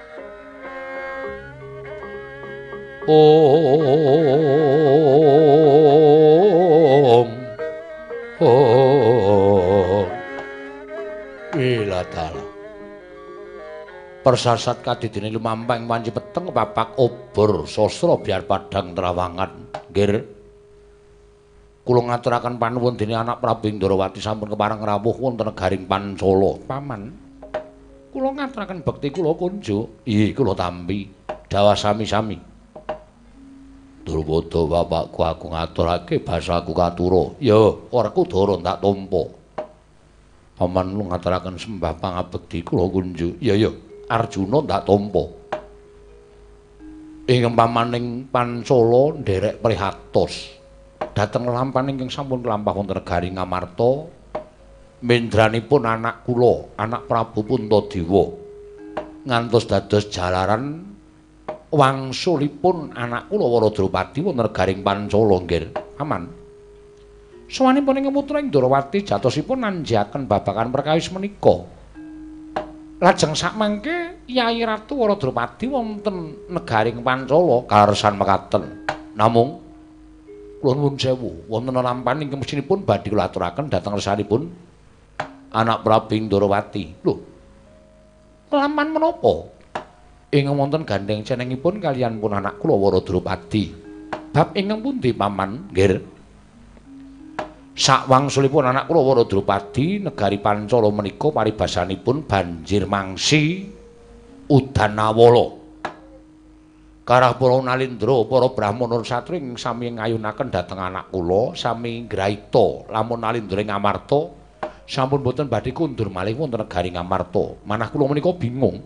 B: Ilatala persasat kadidene lumampang wanci peteng papak obor sastra biar padang trawangan nggih kula ngaturaken panuwun dene anak Prabu Indrawati sampun kepareng rawuh wonten negaring Pancala paman kula ngaturaken bekti kula kunjuk iya kula tampi dawa sami-sami Durwada bapakku aku ngaturake basaku katura ya Werkudara tak tampa paman lu ngaturaken sembah pangabekti kula kunjuk iya ya Arjuna ndak tampa. Ing pamaning Pancala nderek prihatos. Dhateng lampahan ingkang sampun lampah wonten negari Ngamarta mendranipun anak kula, anak Prabu Puntadewa. Ngantos dados jalaran wangsulipun anak kula Waradrupadi wonten negaring Pancala nggih. Aman. Sawanipun ing putra Indrawati jatosipun nanjaken babagan perkawis menika. Lajeng sakmangke Yai Ratu Waradrupadi wonten negaring Pancala karesan mekaten. Namung kula nuwun sewu wonten lampahan ingkang mesinipun badhe kula aturaken dhateng resanipun anak Prabu Indrawati. Lho. Lampahan menapa? Ing wonten gandeng cenengipun kaliyan pun anak kula Waradrupadi. Bab ingkang pundi paman? Nggih. Sakwangsulipun anak kula Waradrupadi negari Pancala menika paribasanipun banjir mangsi udanawala. Karah para nalindra para brahmana satri ing sami ngayunaken dhateng anak kula sami nggraita lamun nalindra ing Ngamarta sampun boten badhe kundur malih wonten negari Ngamarta. Manah kula menika bingung.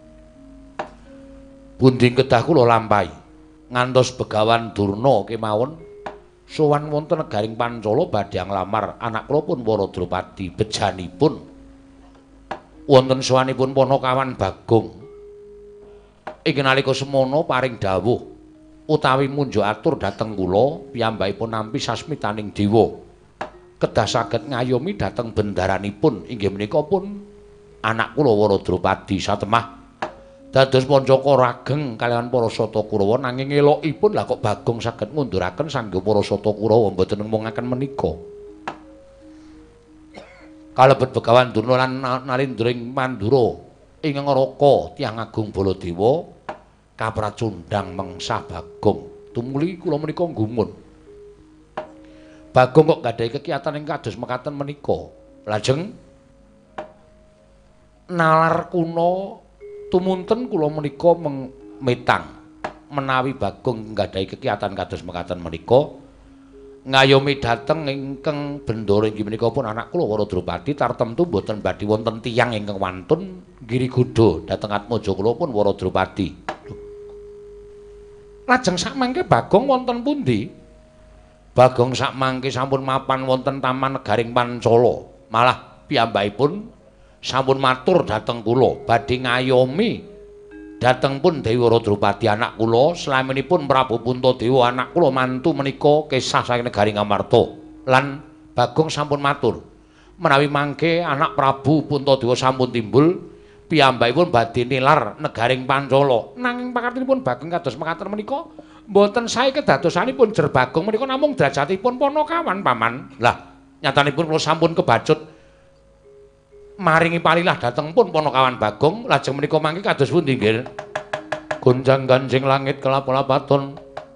B: Pundi kedah kula lampahi ngantos Begawan Durna kemawon sowan wonten negaring Pancala badhe nglamar anak kula pun Waradrupadi bejanipun wonten sowanipun Panakawan Bagong ing nalika semono paring dawuh utawi munjuk atur dhateng kula piyambakipun nampi sasmitaning dewa kedah saged ngayomi dhateng bendaranipun inggih menika pun anak kula Waradrupadi satemah dados pancaka rageng kaliyan para Sata Kurawa nanging elokipun lah kok Bagong saged ngunduraken sangga para Sata Kurawa mboten nemungaken menika. Kalebet Begawan Durna lan Nalindring Mandura ing ngraka Tiyang Agung Baladewa kapracundhang mengsah Bagong. Tumuli kula menika nggumun. Bagong kok gadhahi kekiyatan ing kados mekaten menika. Lajeng nalar kuna tumunten kula menika metang menawi Bagong nggadhahi kekiyatan kados mekaten menika ngayomi dhateng ingkang bendara inggih menika pun anak kula Waradrupadi tartemtu boten badhe wonten tiyang ingkang wantun ngiriguda dhateng atmaja kula pun Waradrupadi. Lajeng sakmangke Bagong wonten pundi? Bagong sakmangke sampun mapan wonten Taman Negaring Pancala. Malah piyambakipun sampun matur dhateng kula badhe ngayomi dhateng pun Dewi Waradrupadi anak kula slaminipun Prabu Puntadewa anak kula mantu menika kesah saking Negaring Ngamarta. Lan Bagong sampun matur menawi mangke anak Prabu Puntadewa sampun timbul piyambakipun badhe nilar Negaring Pancala. Nanging pakatinipun Bagong kados mekaten menika mboten sae kedadosanipun Jer Bagong menika namung derajatipun Panakawan paman. Lah nyatanipun kula sampun kebacut maringi palilah dhateng pun Panakawan Bagong lajeng menika mangke kados pundi nggih? Gonjang ganjing langit kelap-lapaton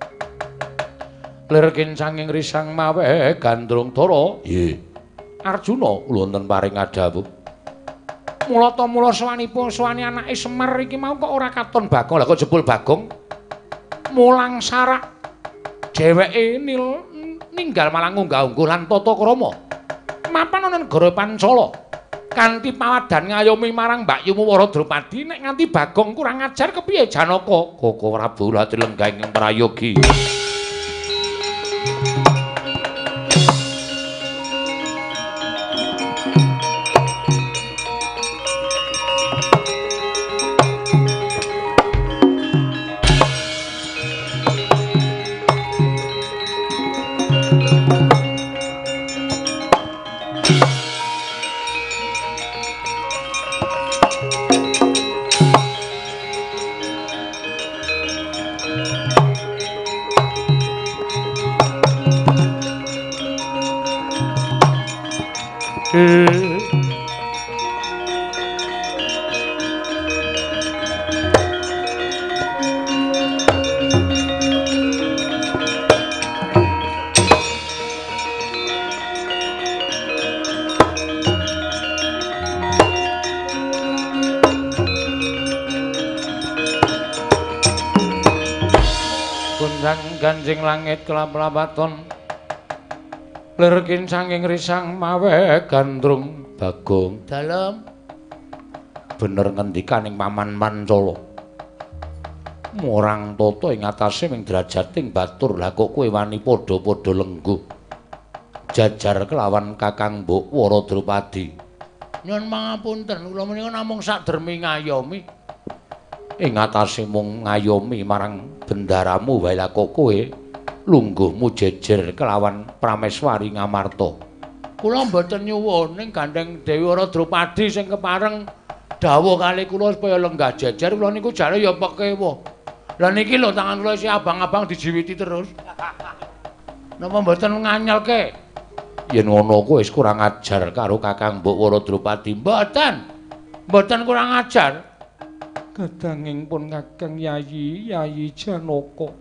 B: lir kincanging risang mawe gandrung dara. Nggih. Arjuna kula wonten paring adhawuh. Mula sawanipun sawani anake Semar iki mau kok ora katon Bagong. Lah kok jebul Bagong mulang sarak dheweke ninggal malang unggah-ungguh lan tata krama mapan ana negara Pancala kanthi pawadan ngayomi marang Mbakyumu Waradrupadi. Nek nganti Bagong kurang ajar kepiye Janaka? Koko Prabu lati lenggah ing prayogi. Ganjing langit kelap-lapaton lir kincanging risang mawe gandrung. Bagong dalem bener ngendikaning Paman Pancala morang tata ing atase ming derajating batur. Lah kok kowe wani padha-padha lengguh jajar kelawan Kakang Mbok Waradrupadi. Nyuwun pangapunten kula menika namung sakdermi ngayomi ing atase mung ngayomi marang bendaramu wae. Lah kok kowe lungguhmu jejer kelawan Prameswari Ngamarta. Kula mboten nyuwun ning gandeng Dewi Waradrupadi sing kepareng dawuh kalih kula supaya lenggah jejer. Kula niku jare ya pekewo. Lah niki lho tangan kula isih abang-abang dijiwiti terus. Napa mboten nganyelke? Yen ngono kowe wis kurang ajar karo Kakang Mbok Waradrupadi. Mboten kurang ajar.
C: Kadanging pun Kakang Yayi Janaka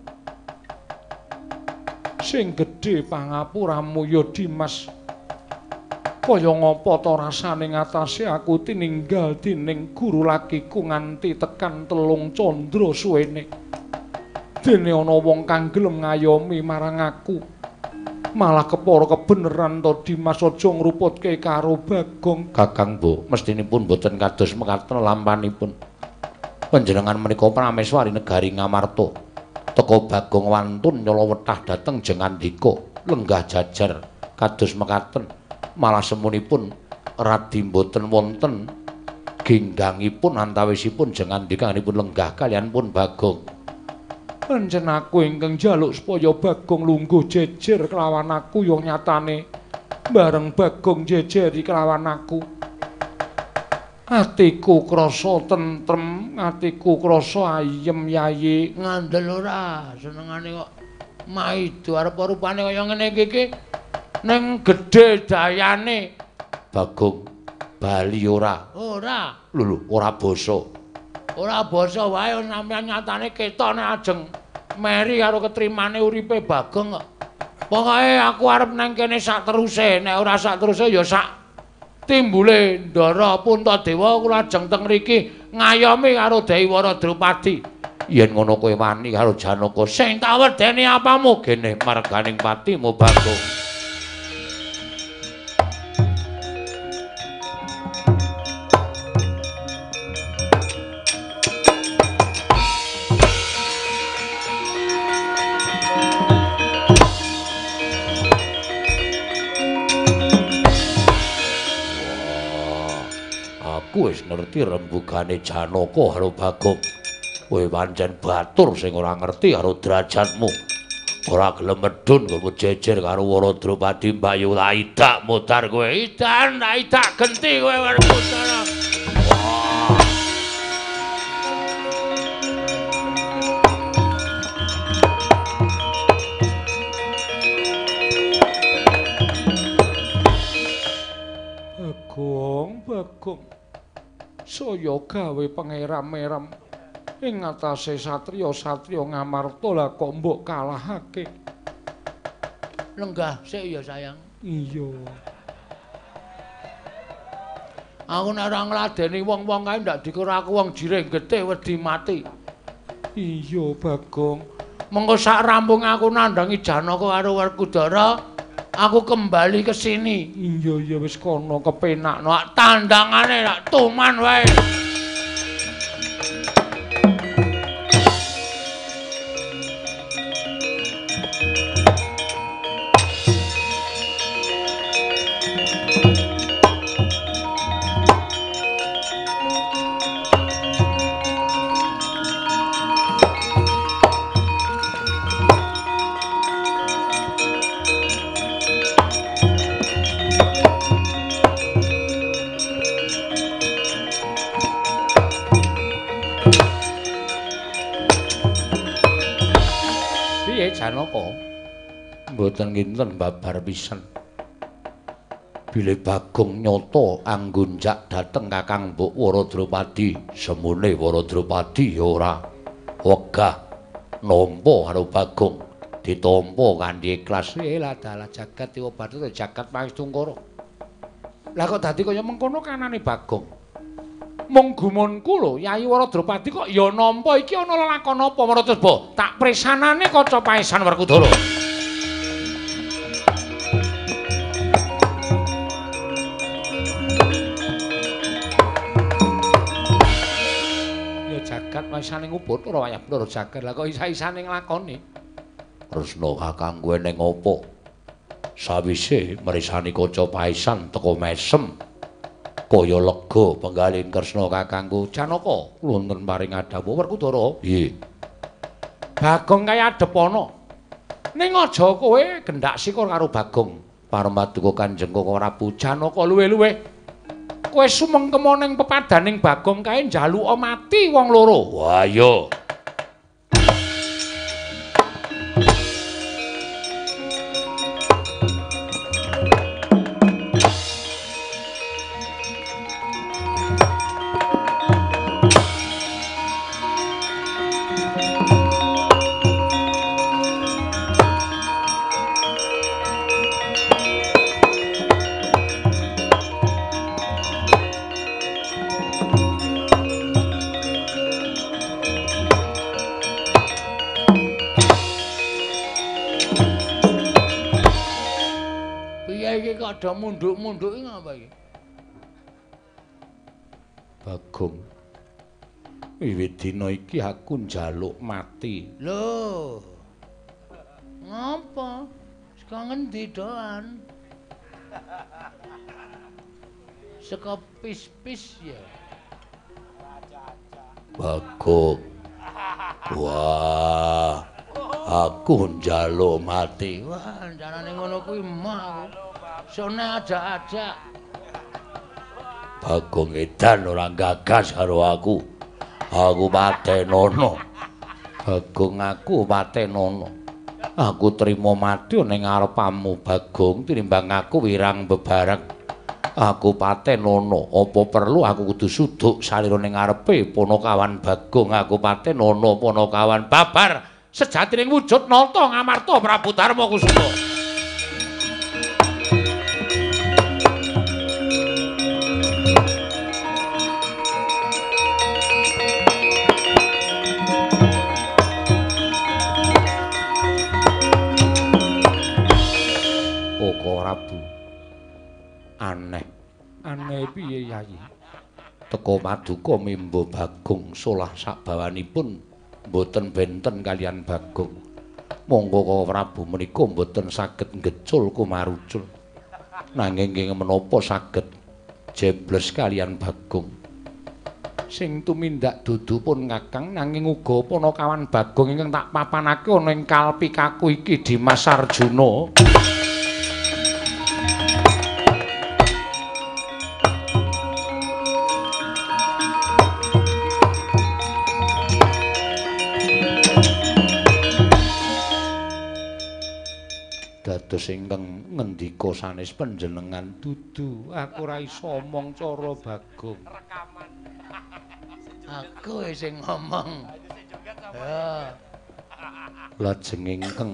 C: sing gedhe pangapuramu ya Dimas, kaya ngapa ta rasane ngatasé aku tininggal dening guru lakiku nganti tekan 3 candra suwene. Dene ana wong kang gelem ngayomi marang aku, malah kepara kebeneran to Dimas aja ngruputke karo Bagong.
B: Kakang Mbok mestinipun boten kados mekaten lampanipun. Panjenengan menika Prameswari Negari Ngamarta. Teka Bagong wantun nyala wetah dhateng jengandika lenggah jajar kados mekaten. Malah semunipun radi boten wonten genggangipun antawisipun jengandikanipun lenggah kaliyan pun Bagong.
C: Pancen aku ingkang njaluk supaya Bagong lungguh jejer kelawan aku ya nyatane bareng Bagong jejeri kelawan aku. Atiku krasa tentrem, atiku krasa ayem Yayi.
A: Ngandel ora senengane kok maido arep rupane kaya ngene iki ning gedhe dayane.
B: Bagong bali ora?
A: Ora.
B: Lho, ora basa.
A: Ora basa wae sampeyan nyatane ketok nek ajeng meri karo ketrimane uripe Bagong kok. Pokoke aku arep nang kene sak teruse, nek ora sak teruse ya sak timbule Ndara Puntadewa kula ajeng teng mriki ngayomi karo Dewi Waradrupadi.
B: Yen ngono kowe wani karo Janaka sing tak wedeni apamu gene marganing patimu Bagong. Aku wis ngerti rembugane Janaka karo Bagong. Kowe pancen batur sing ora ngerti karo derajatmu. Ora gelem medhun kowe jejer karo Waradrupadi Mbayu idak modar kowe. Idan idak genti kowe Werkudara.
C: Bagong. Saya gawe pangeram-eram ing ngatasé satriya-satriya Ngamarta lah kok mbok kalahake.
A: Lenggah sik ya sayang.
C: Iya.
A: Aku nek ora ngladeni wong-wong kae ndak dikira aku wong jirenggete wedi mati.
C: Iya, Bagong.
A: Mengko sak rampung aku nandangi Janaka karo Werkudara, aku kembali ke sini.
C: Iya wis kono kepenakno.
A: Tandangane nak tuman wae.
B: Janaka mboten kinten babar pisan. Bilih Bagong nyata anggunjak dhateng Kakang Mbok Waradrupadi, semune Waradrupadi ya ora wegah nampa karo Bagong, ditampa kanthi ikhlas.
A: Lah dalah jagat iwabatu jagat pangestungkara. Lah kok dadi kaya mengkono kanane Bagong? Mung gumunku lho, Yayi Waradrupadi kok ya nampa iki ana lelakon apa Maratresba? Tak presanane kaca paesan Werkudara. Ya jagat paesane ngubut ora wayah bloro jagat. Lah kok isa-isane nglakoni?
B: Resna Kakang kowe ning apa? Sawise mresani kaca paesan teka mesem. Kaya lega penggalin Kresna kakangku. Janaka wonten paring adhawuh Werkudara. Piye?
A: Bagong kaya adhep ana. Ning aja kowe gendak sikor karo Bagong.
B: Parmaduka Kanjeng Koko Prabu
A: Janaka luwe-luwe. Kowe sumengkema ning pepadaning Bagong kae njaluka mati wong loro.
B: Wah iya.
A: Ada munduk-munduk iki ngapa iki?
B: Bagong. Wiwit dina iki aku njaluk mati.
A: Lho. Ngapa? Saka ngendi doan? Saka pis-pis ya.
B: Bagong. Wah. Aku njaluk mati.
A: Wah, carane ngono kuwi mah. Sone ajak-ajak.
B: Bagong edan ora gagas karo aku. Aku patenono. Bagong aku patenono. Aku trima mati ning ngarepamu Bagong tinimbang aku wirang bebarek. Aku patenono. Apa perlu aku kudu suduk salira ning ngarepe Panakawan Bagong. Aku patenono Panakawan babar sejatining wujud nata Ngamarta Prabu Darma Kusuma. Prabu. Aneh.
C: Aneh piye Yayi?
B: Teka Paduka mimba Bagong solah sakbawanipun boten benten kalian Bagong. Monggo Kala Prabu menika boten saged ngecul kumarucul. Nanging ing menapa saged jebles kalian Bagong.
C: Sing tumindak dudu pun Kakang nanging uga Panakawan Bagong ingkang tak papanake ana ing kalpikaku iki Dimas Arjuna.
B: Dados ingkang ngendika sanes panjenengan
C: Dudu, aku ora iso omong cara Bagong.
A: Aku sing ngomong. Ya.
B: lajeng ingkang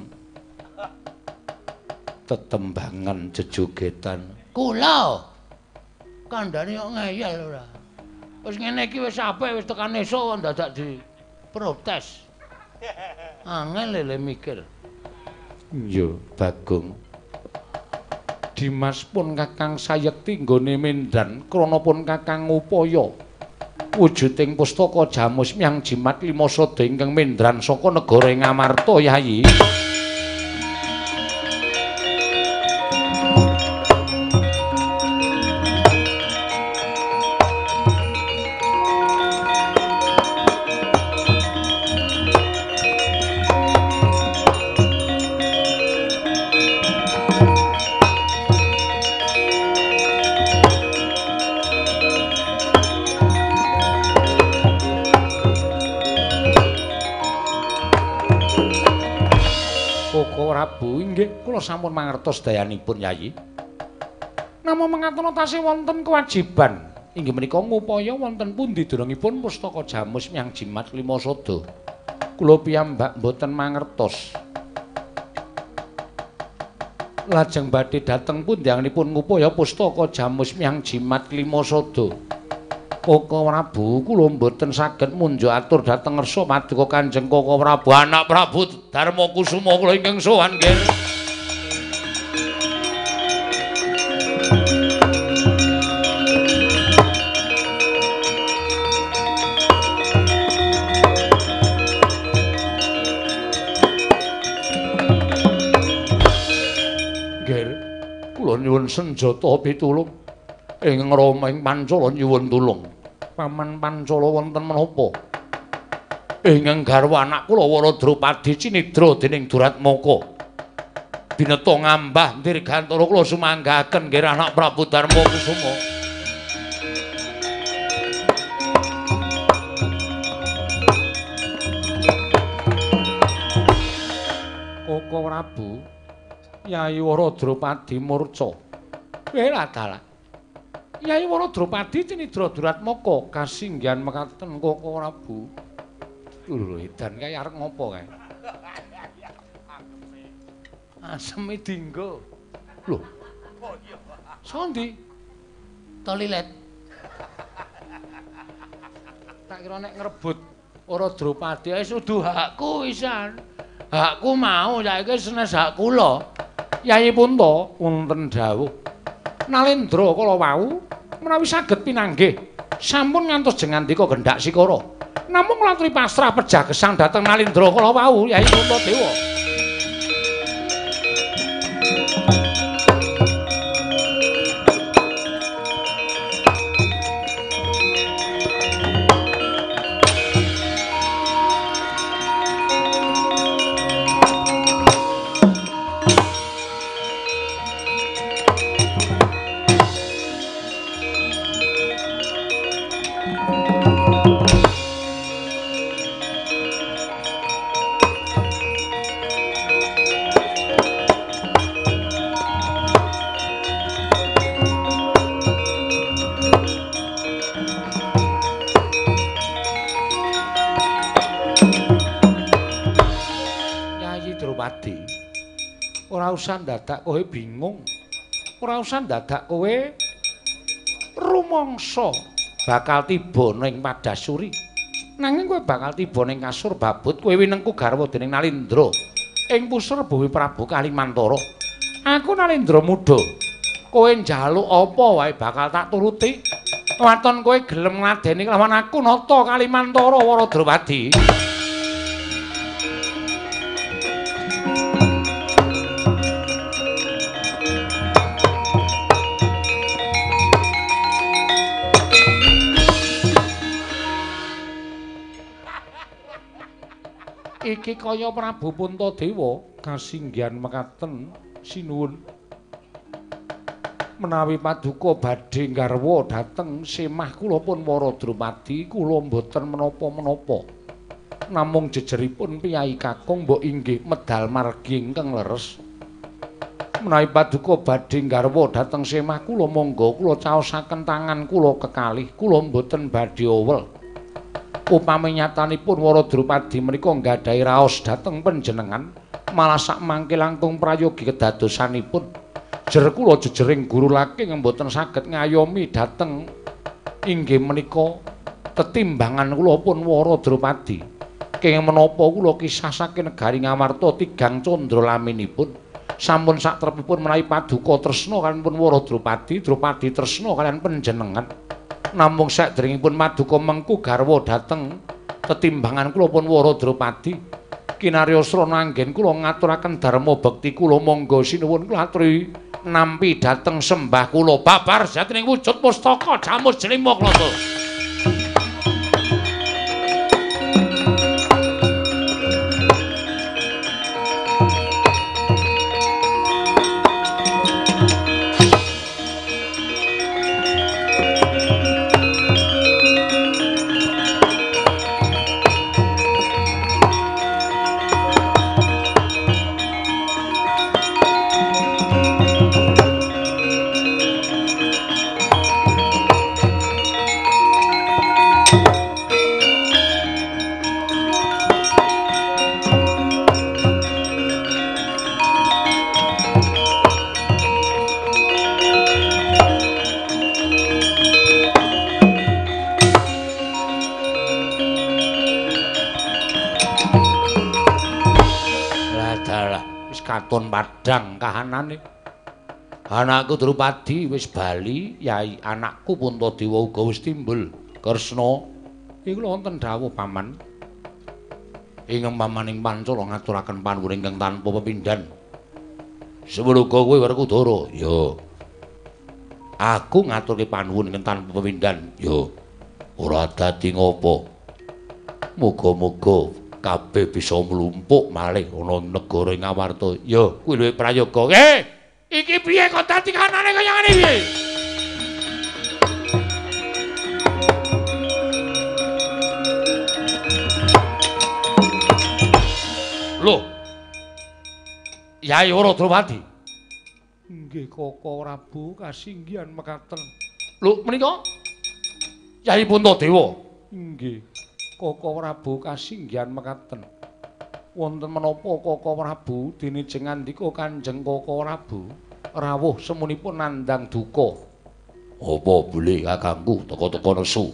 B: tetembangan jejogetan.
A: Kula kandhane kok ngeyel ora. Wis ngene iki wis apik wis tekan esuk dadak di protes. Angel lele mikir.
B: Yo, Bagong.
C: Dimas pun Kakang sayekti nggone Mendan krana pun Kakang upaya wujuding pustaka Jamus Myang Jimat Lima Sada ingkang Mendran saka negara Ngamarta Yayi. Prabu inggih kula sampun mangertos dayanipun Yayi. Namung mengatono tasih wonten kewajiban inggih menika ngupaya wonten pundi durungipun pustaka Jamus Myang Jimat Lima Sada. Kula piyambak boten mangertos. Lajeng badhe dhateng pundi anipun ngupaya pustaka Jamus Myang Jimat Lima Sada. Koko Prabu kula mboten saged munjuk atur dhateng ngersa paduka Kanjeng Koko Prabu anak Prabu Darma Kusuma kula ingkang sowan nggih. Nggih, kula nyuwun senjata pitulung. Ing Rama ing Pancala nyuwun tulung. Paman Pancala wonten menapa? Ingkang garwa anak kula Waradrupadi cinidra dening Duratmaka. Bineta ngambah dirgantara kula sumanggaken nggih anak Prabu Darma Kusuma. Koko Prabu Yayi Waradrupadi murca. Ora dalah. Yayi Waradrupadi cinidra Duratmaka kasinggihan mekaten Koko Prabu. Lho edan kae arep ngopo kae? Aseme dinggo. Lho. Sondi?
A: Tolilet.
C: Tak kira nek ngrebut Waradrupadi wis udu hakku pisan.
A: Hakku mau saiki senes hak kula.
C: Yayi Punta wonten dawuh. Nalendra kala wau menawi saged pinanggih sampun ngantos jengandika gendhak sikara. Namung latri pasrah pejagesang dhateng Nalendra kala wau Yayi Puntadewa. Ora usah dadak kowe bingung. Ora usah dadak kowe rumangsa bakal tiba ning Padasuri. Nanging kowe bakal tiba ning kasur babut kowe winengku garwa dening Nalendra ing pusar Bowi Prabu Kalimantara. Aku Nalindra Muda. Kowe njaluk apa wae bakal tak turuti. Waton kowe gelem ngladeni kelawan aku nata Kalimantara Waradrawadi. Iki kaya Prabu Puntadewa kasinggihan mekaten sinuwun menawi paduka badhe garwa dhateng semah kula pun Waradrawadi kula mboten menapa-menapa namung jejeripun piyai kakung mbok inggih medal margi ingkang leres menawi paduka badhe garwa dhateng semah kula monggo kula caosaken tangan kula kekalih kula mboten badhe owel. Upami nyatanipun Waradrawadi menika nggadahi raos dhateng panjenengan malah sak mangke langkung prayogi kedadosanipun jer kula jejering guru laking mboten saged ngayomi dhateng inggih menika tetimbangan kula pun Waradrawadi kenging menapa kula kisah saking negari Ngamarta tigang candra laminipun sampun sak trepipun menawi paduka tresna kaliyan pun Waradrawadi Drupadi tresna kaliyan panjenengan namung saderengipun paduka mengku garwa dhateng tetimbangan kula pun Waradrawadi kinaryosa nanggen kula ngaturaken dharma bekti kula monggo sinuwun kula aturi nampi dhateng sembah kula babar jatining wujud pustaka jamus jlima klasa. Katon padhang kahanane. Anakku Drupadi wis bali, Yai anakku Puntadewa uga wis timbul. Kresna, iku wonten dawuh paman. Ingkang pamaning Pancala ngaturaken panuwun ingkang tanpa pepindhan. Semenaga kowe Werkudara, ya. Aku ngaturke panuwun ingkang tanpa pepindhan, ya. Ora dadi ngopo. Muga-muga kabeh bisa mlumpuk malih ana negara ing Ngamarta. Ya, kuwi luwih prayoga. Iki piye kok dadi kanane kaya ngene piye? Lho. Yai Waradrawadi. Nggih Koko Prabu kasinggihan mekaten. Lho, menika Yai Puntadewa. Nggih. Koko Prabu kasinggihan mekaten. Wonten menapa Koko Prabu dinijeng ngandika Kanjeng Koko Prabu rawuh semunipun nandhang duka. Apa boleh kakangku teka-teka nesu?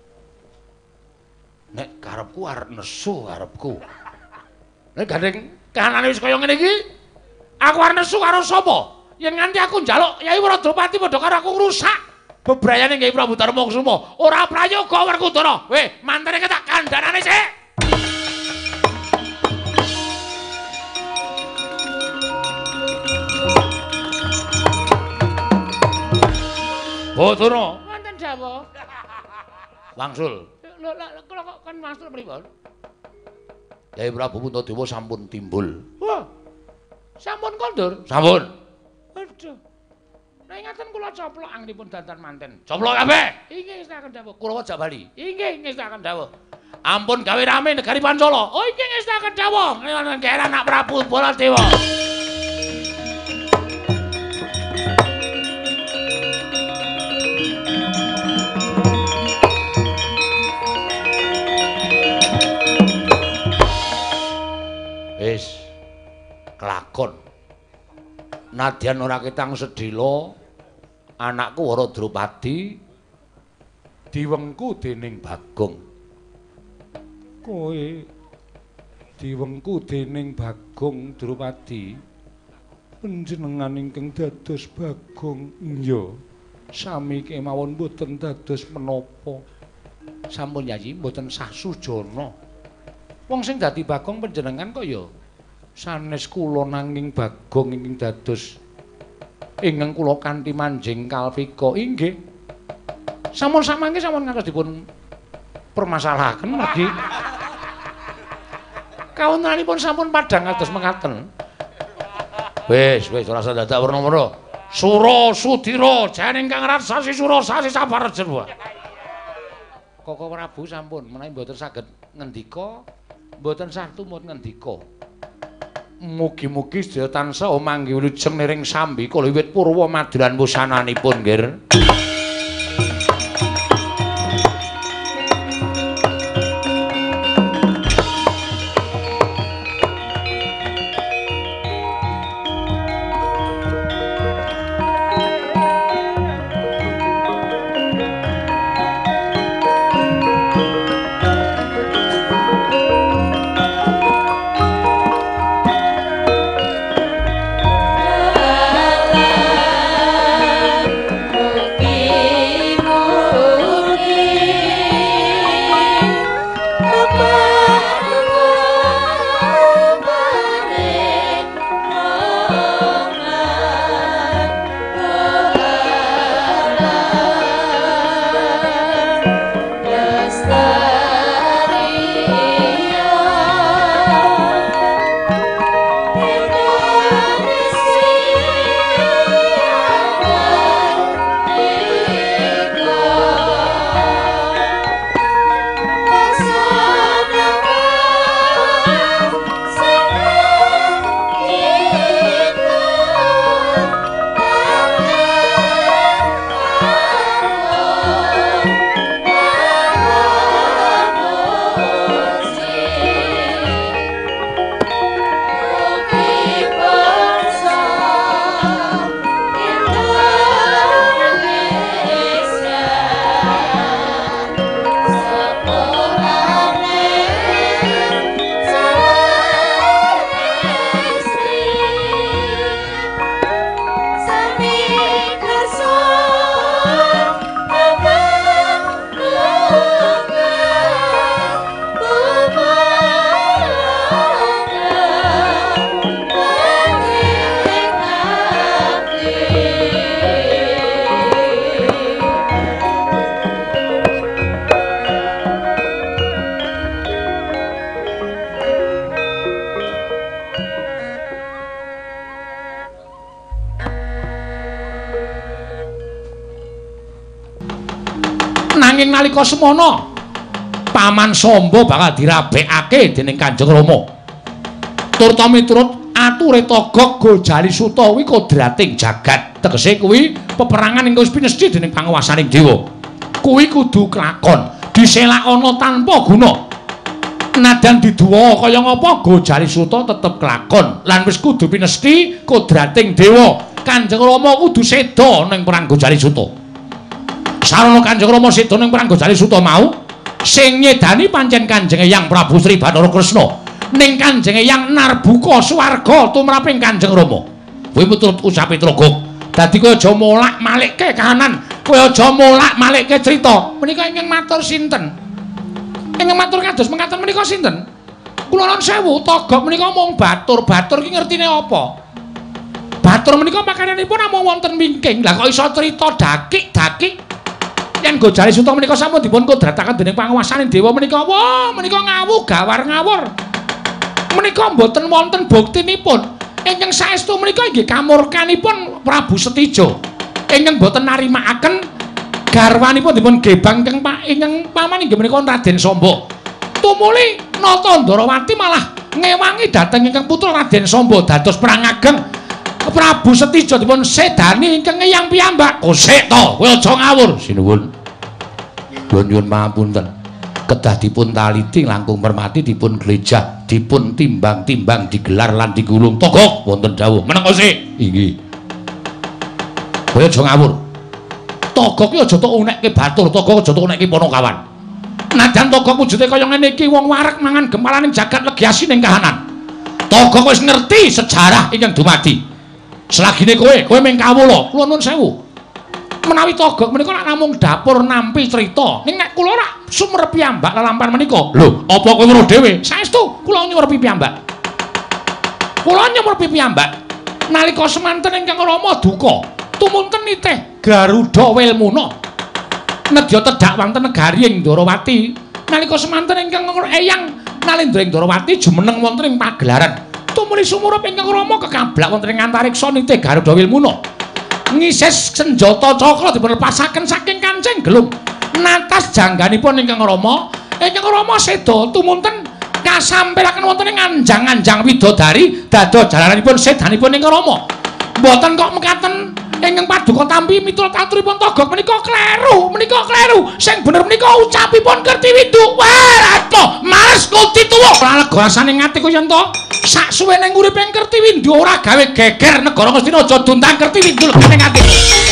C: Nek karepku arep nesu karepku. Nek gandeng kahanane wis kaya ngene iki, aku arep nesu karo sapa? Yen nganti aku njaluk Yai Waradrawadi padha karo aku ngrusak bebrayane Kyai Prabu Darmakusuma. Ora prayoga Werkudara. Weh, mantene ketak kandhanane sik. Bathara. Wonten dawuh. Wangsul. Lho, kula kok kon wangsul pripun? Kyai Prabu Puntadewa sampun timbul. Wah. Sampun kondur? Sampun. Aduh. Nek ngaten kula coplok anginipun dandan manten. Coplok kabeh. Inggih ngestaken dawuh. Kula aja bali. Inggih ngestaken dawuh. Ampun gawe rame negari Pancala. Oh inggih ngestaken dawuh. Kira anak Prabu Baladewa. Wis kelakon. Nadyan ora ketang sedhela anakku Waradrawadi diwengku dening Bagong. Kowe diwengku dening Bagong Drupadi. Panjenengan ingkang dados Bagong. Iya. Sami kemawon boten dados menapa.
A: Sampun Yayi mboten sah sujana. Wong sing dadi Bagong panjenengan kok ya sanes kula nanging Bagong ingkang dados ingkang kula kanthi manjing kalpika. Inggih. Sampun samangke sampun ngantos dipun permasalahaken margi kawontenanipun sampun padhang kados mekaten. Wis ora usah dadak werna-werna. Sura Sudira jane ingkang rarsasi Sura sasi Sabarja. Koko Prabu sampun menawi mboten saged ngendika, mboten sah tumut ngendika. Mugi-mugi sedaya tansah manggi wilujeng niring sambi kala wiwit purwa madulan wusananipun nggih. Nanging nalika semana Paman Samba bakal dirabekake dening Kanjeng Rama. Turta miturut ature Togog Gojali Suta kuwi kodrating jagat. Tegese kuwi peperangan ingkang wis pinesti dening panguwasaning dewa. Kuwi kudu kelakon, diselakana tanpa guna. Nadan diduwa kaya ngapa Gojali Suta tetep kelakon lan wis kudu pinesti kodrating dewa. Kanjeng Rama kudu seda ning perang Gojali Suta. Sarana Kanjeng Rama seda ning perang Gojali Suta mau, sing nyedani pancen Kanjeng Eyang Prabu Sri Bathara Kresna. Ning Kanjeng Eyang narbuka swarga tumraping Kanjeng Rama. Kuwi miturut ucape Trogok. Dadi kowe aja molak-malikke kahanan, kowe aja molak-malikke crita. Menika ingkang matur sinten? Ingkang matur kados mekaten menika sinten? Kula nuwun sewu, Togok menika mung batur. Batur ki ngertine apa? Batur menika makananipun namung wonten wingking. Lah kok iso crita dakik-dakik? Yen Gojali Suta menika sampun dipun kodrataken dening panguwasaning dewa menika, wah menika ngawur gawar ngawur. Menika mboten wonten buktinipun. Ingkang saestu menika inggih kamurkanipun Prabu Setija. Ingkang boten narimakaken garwanipun dipun gebang ingkang paman inggih menika Raden Samba. Tumuli Nata Ndarawati malah ngewangi dhateng ingkang putra Raden Samba dados perang ageng. Prabu Setija dipun sedani ingkang Eyang piyambak. Kosek to, kowe aja ngawur. Sinuwun. Kula nyuwun pangapunten. Kedah dipun taliti langkung mermati dipun glejah, dipun timbang-timbang digelar lan digulung. Togok wonten dawuh. Meneng Kosek. Inggih. Kowe aja ngawur. Togok ki aja tok unekke batur, Togok aja tok unekke Panakawan. Najan Togok wujude kaya ngene iki wong wareg mangan gemalaning jagat legiasi ning kahanan. Togok wis ngerti sejarah ingkang dumadi.
C: Selagine kowe ming kawula, kula nuwun sewu. Menawi togok menika nak namung dapur nampi crita. Ning nek kula rak sumerep piyambak lalampahan menika. Lho, apa kowe weruh dhewe? Saestu kula nyumerep piyambak. Kula nyumerep piyambak nalika semanten ingkang Rama duka. Tumunten nitih Garuda Wilmuna. Nedya tedhak wonten negari ing Ndarawati. Nalika semanten ingkang Eyang Nalendra ing Ndarawati jumeneng wonten ing pagelaran. Tumuli sumurup ingkang Rama kekablak wonten ing antariksa nitih Garuda Wilmuna. Ngisis senjata cakra dipun lepasaken saking kancing gelung. Natas jangganipun ingkang Rama seda tumunten kasampiraken wonten ing anjang-anjang widodari dados jalananipun sedanipun ingkang Rama. Mboten kok mekaten ingkang paduka tampi miturut aturipun togok menika kleru. Sing bener menika ucapipun Kertiwindu. Wah, ato males kuti tuwa. Ora lega rasane ngatiku yen to sak suwene uriping Kertiwindu ora gawe geger negara Ngastina aja duntang Kertiwindu legane ngati.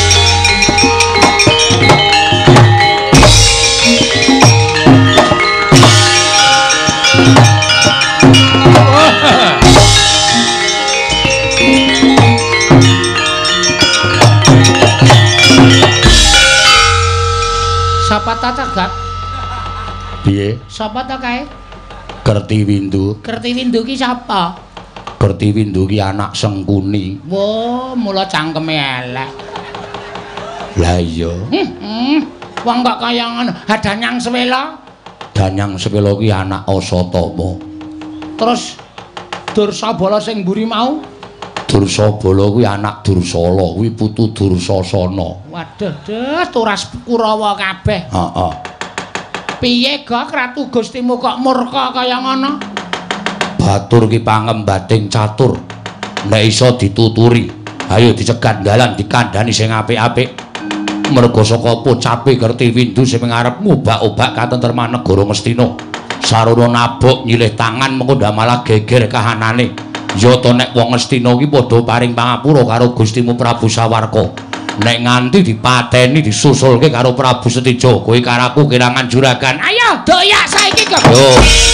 A: Sapa ta Cagak?
C: Piye?
A: Sapa ta kae?
C: Kertiwindu.
A: Kertiwindu ki sapa?
C: Kertiwindu ki anak Sengkuni.
A: Wo, mula cangkeme elek.
C: Lah iya.
A: Wong kok kaya ngono. Hadanyang Swela.
C: Danyang Swela ki anak Asatama.
A: Terus Dursabala sing mburi mau?
C: Dursabala kuwi anak Dursala, kuwi putu Dursasana.
A: Waduh, turas Kurawa kabeh.
C: Heeh.
A: Piye Gok Ratu Gustimu kok murka kaya ngono?
C: Batur ki pangembating catur. Nek iso dituturi, ayo dicegat dalan dikandhani sing apik-apik. Merga saka pocape Kertiwindu sing ngarep ngubak-ubak katenterman negara Ngastina. Sarana nabok nyilih tangan mengko malah geger kahanane. Ya to nek wong Ngastina ki padha paring pangapura karo Gustimu Prabu Sawarka. Nek nganti dipateni disusulke karo Prabu Setija, kowe karaku kerangan juragan.
A: Ayo doyak saiki kok.
C: Yo.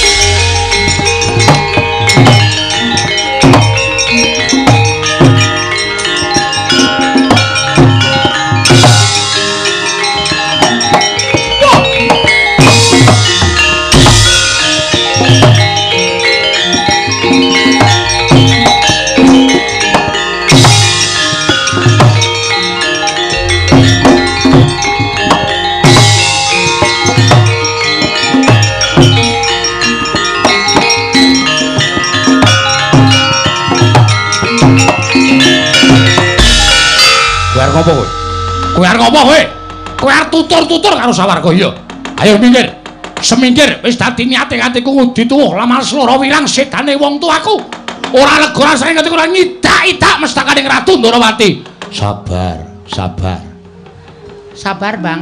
C: Ngopo kowe? Kowe arep ngopo kowe? Kowe arep tutur-tutur karo Sawarga iya. Ayo minggir. Semingkir wis dadi niate atiku ngudi tuwa lamar sloro wirang sedane wong tuaku. Ora lega rasane atiku ora nyidak-idak mestakaning Ratu Ndarawati. Sabar.
A: Sabar, Bang.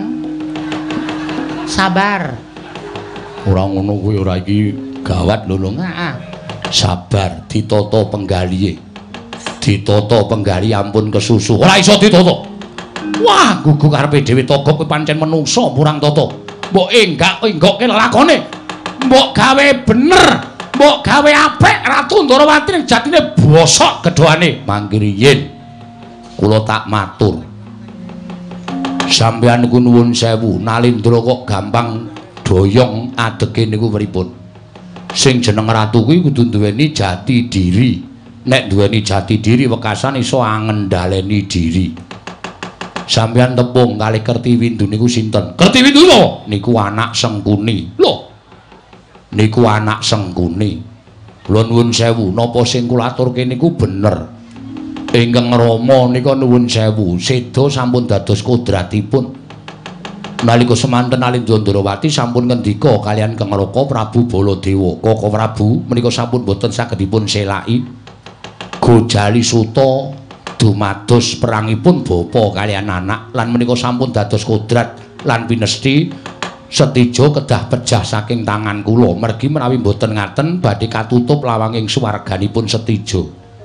A: Sabar.
C: Ora ngono kuwi ora iki gawat lho, Lung.
A: Heeh.
C: Sabar ditata penggalihe. Ditata penggali ampun kesusu. Ora iso ditata. Wah, gugu karepe dhewe togok kuwi pancen menungsa murang tata. Mbok enggokke lakone. Mbok gawe bener, mbok gawe apik Ratu Ndarawati ning jatine bosok gedhoane. Mangke riyin kula tak matur. Sampeyan niku nuwun sewu, Nalendra kok gampang doyong adeke niku pripun? Sing jeneng ratu kuwi kudu duweni jati diri. Nek duweni jati diri wekasan iso angendhaleni diri. Sampeyan tepung kalih Kertiwindu niku sinten? Kertiwindu lho, niku anak Sengkuni. Lho. Niku anak Sengkuni. Kula nuwun sewu, napa sing kula aturke niku bener. Ingkang Rama nika nuwun sewu, seda sampun dados kodratipun. Nalika semanten Nalendra Ndarawati sampun ngendika kaliyan Kang Raka Prabu Baladewa. Koko Prabu menika sampun boten saged dipun selaki. Gojali Suta dumados perangipun bapa kaliyan anak lan menika sampun dados kodrat lan pinesti Setija kedah pejah saking tangan kula. Mergi menawi mboten ngaten badhe katutup lawanging swarganipun Setija.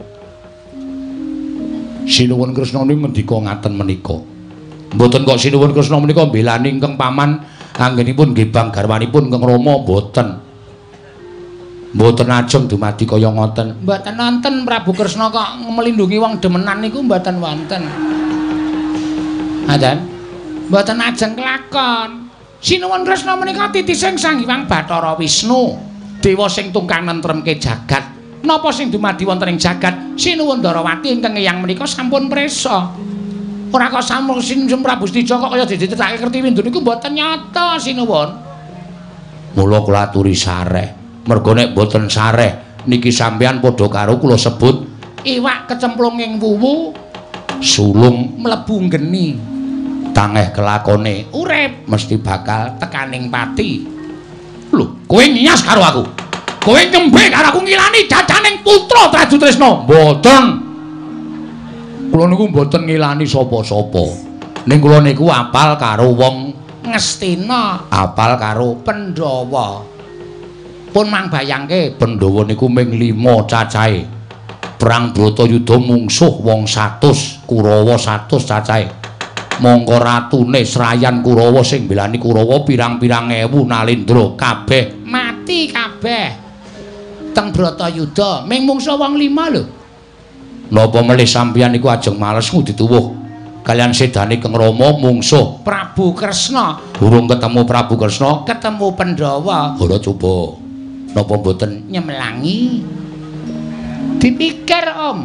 C: Sinuwun Kresna niku ngendika ngaten menika. Mboten kok Sinuwun Kresna menika mbelani ingkang paman anggenipun nggih bang garwanipun Kang Rama mboten.
B: Mboten ajeng dumadi kaya ngoten.
C: Mboten nonton Prabu Kresna kok melindungi wong demenan niku mboten wonten. Adan. Mboten ajeng kelakon. Sinuwun Kresna menika titising Sang Hyang Bathara Wisnu, dewa sing tungkang nentremke jagat. Napa sing dumadi wonten ing jagat? Sinuwun Darawati ingkang eyang menika sampun presa. Ora kok sampun Sinuwun Prabu Stika kok kaya dicritake Kertiwindu niku mboten nyata sinuwun.
B: Mula kula aturi sareh. Mergo nek boten sareh niki sampeyan padha karo kula sebut
C: iwak kecemplung ing wuwu
B: sulung
C: mlebu geni.
B: Tangeh kelakone
C: Urip
B: mesti bakal
C: tekaning pati.
B: Lho, kowe ngias karo aku. Kowe nyembe karo aku ngilani dadaning putra Traju Tresna. Mboten. Kula niku mboten ngilani sapa-sapa. Ning kula niku apal karo wong
C: Ngastina,
B: apal karo
C: Pandhawa. Pun mang bayangke
B: Pandhawa niku ming 5 cacahe. Perang Bratayuda mungsuh wong 100, Kurawa 100 cacahe. Mongko ratune Srayan Kurawa sing mbelani Kurawa pirang-pirang ewu Nalendra kabeh
C: mati kabeh. Teng Bratayuda ming mungsuh wong 5 lho.
B: Napa melih sampeyan niku ajeng males dituwuh kalian sedane Kang Rama mungsuh
C: Prabu Kresna.
B: Durung ketemu Prabu Kresna,
C: Ketemu Pandhawa.
B: ora coba napa mboten
C: Nyemlangi. Dipikir, Om.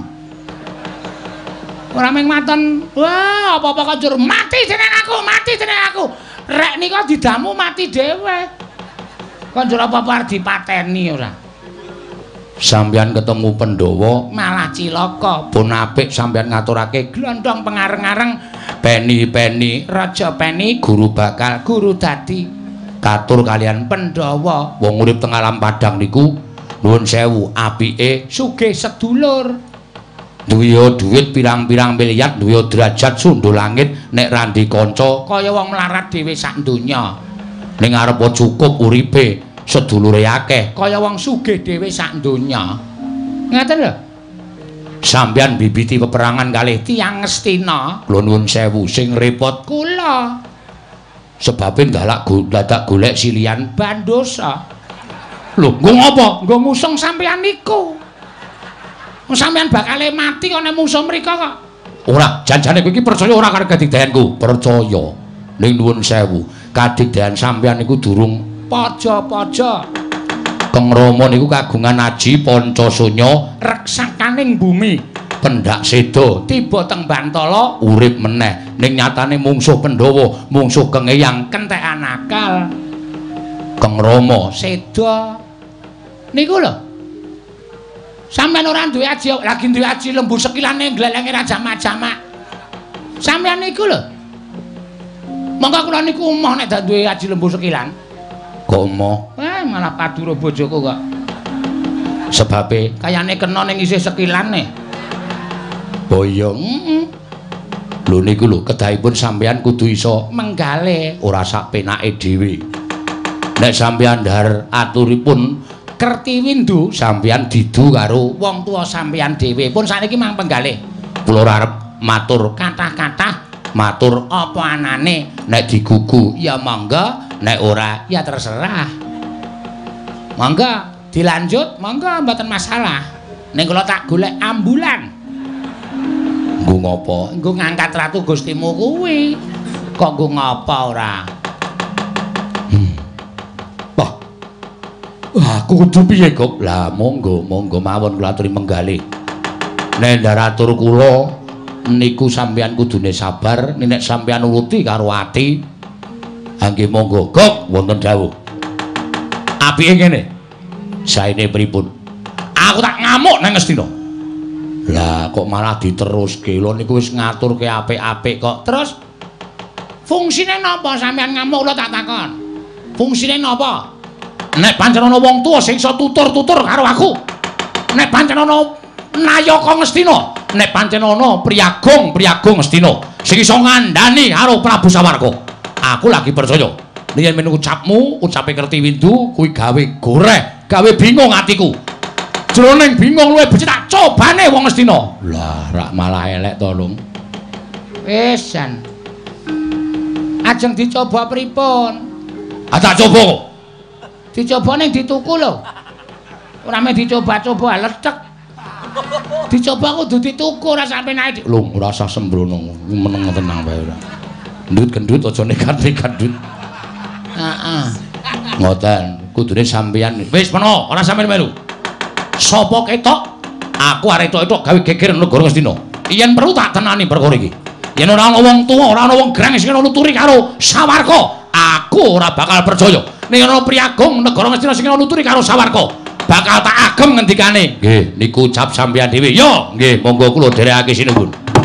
C: Ora mung maton, wah apa-apa kok mati jeneng aku, mati jeneng aku. Rek nika didamu mati dhewe. Kok njur apa-apa dipateni ora.
B: sampeyan ketemu Pandhawa
C: Malah cilaka.
B: pun apik sampeyan ngaturake
C: Glondhong pengareng-areng
B: peni-peni
C: Raja Peni
B: guru bakal
C: guru dadi
B: katur kalian
C: Pandhawa.
B: wong urip teng alam padang niku nuwun sewu apike
C: Sugih sedulur.
B: duwe duit pirang-pirang miliar, duwe derajat sundul langit nek randi kanca
C: Kaya wong melarat dhewe sak donya.
B: ning arep cukup uripe sedulure akeh.
C: Kaya wong sugih dhewe sak donya. Ngaten lho.
B: Sampeyan bibiti peperangan kalih
C: Tiyang Ngastina.
B: kula nuwun sewu sing repot
C: Kula
B: sebabe dadak golek silian.
C: Bandosa.
B: Lho, nggo ngopo?
C: Nggo ngusung sampeyan niku. Wong sampeyan bakale mati kok nek musuh mrika kok.
B: Ora, janjane kowe iki percaya ora karo kadigdayanku? Percaya. Ning nuwun sewu, kadigdayan sampeyan niku durung
C: Paja-paja
B: Kang Rama niku kagungan aji Pancasunya,
C: reksakaning bumi.
B: pendak seda
C: Tiba teng Bantala
B: urip meneh. Ning nyatane mungsuh Pandhawa, mungsuh Kang Eyang
C: kentekan akal.
B: Kang Rama
C: Seda niku lho. Sampeyan ora duwe aji, lagi duwe aji lembu sekilane glelenge Raja Majamak. Sampeyan niku lho. Monggo kula niku emoh nek dak duwe aji lembu sekilan.
B: kok emoh
C: Malah padura bojoku kok.
B: sebabe
C: Kayane kena ning isih sekilane.
B: boyong. Lho niku lho kedahipun sampeyan kudu iso
C: Menggale
B: ora sak penake dhewe. Nek sampeyan ndar aturipun
C: Kertiwindu
B: sampeyan didu karo
C: wong tuwa sampeyan dhewe pun sakniki mang penggalih.
B: kula ora arep matur
C: Kathah-kathah
B: matur
C: apa anane?
B: nek digugu
C: Ya monggo,
B: nek ora
C: ya terserah. Monggo dilanjut, monggo mboten masalah. Ning kula tak golek ambulan.
B: nggo ngopo
C: Nggo ngangkat ratu Gustimu kuwi. Kok nggo ngapa ora?
B: aku kudu piye kok lah monggo mawon kula aturi menggalih nek ndaratur kula niku sampeyan kudune sabar nek sampeyan nuruti karo ati nggih monggo kok wonten dawuh apike ngene saene pripun aku tak ngamuk nang Ngastina lah kok malah diteruske lho niku wis ngaturke apik-apik kok
C: Terus fungsine napa sampeyan ngamuk kula tak takon? Fungsine napa?
B: nek pancen ana wong tuwa sing iso tutur-tutur karo aku nek pancen ana nayaka Ngastina nek pancen ana priyagung Ngastina sing iso ngandani karo Prabu Sawarga aku lagi percaya yen men ucapmu ucape Kertiwindu kuwi gawe goreh gawe bingung atiku jroning bingung luwih becik tak cobane wong Ngastina lah rak malah elek to lung
C: Wis jan. Ajeng dicoba pripun?
B: tak coba kok
C: Dicoba ning dituku lho.
A: Ora mek dicoba-coba lecek. Dicoba kudu dituku ora sampe naik.
B: Lho, ora usah sembrono. Meneng tenang wae ora. Gendut aja nekat-nekat, Dut.
A: Heeh.
B: Ngoten, kudune sampeyan. Wis meno, ora sampeyan melu. Sapa ketok? Aku arek tok-tok gawe geger negara Ngastina. Yen perlu tak tenani perkara iki. Yen ora ana wong tuwa, ora ana wong grang sing nuturi karo Sawarka, aku ora bakal percaya. Nek ana priagung negara Ngastina sing nuturi karo Sawarka, bakal tak agem ngendikane. Nggih, niku ucap sampeyan dhewe. Yo, nggih, monggo kula dherekake sinuwun.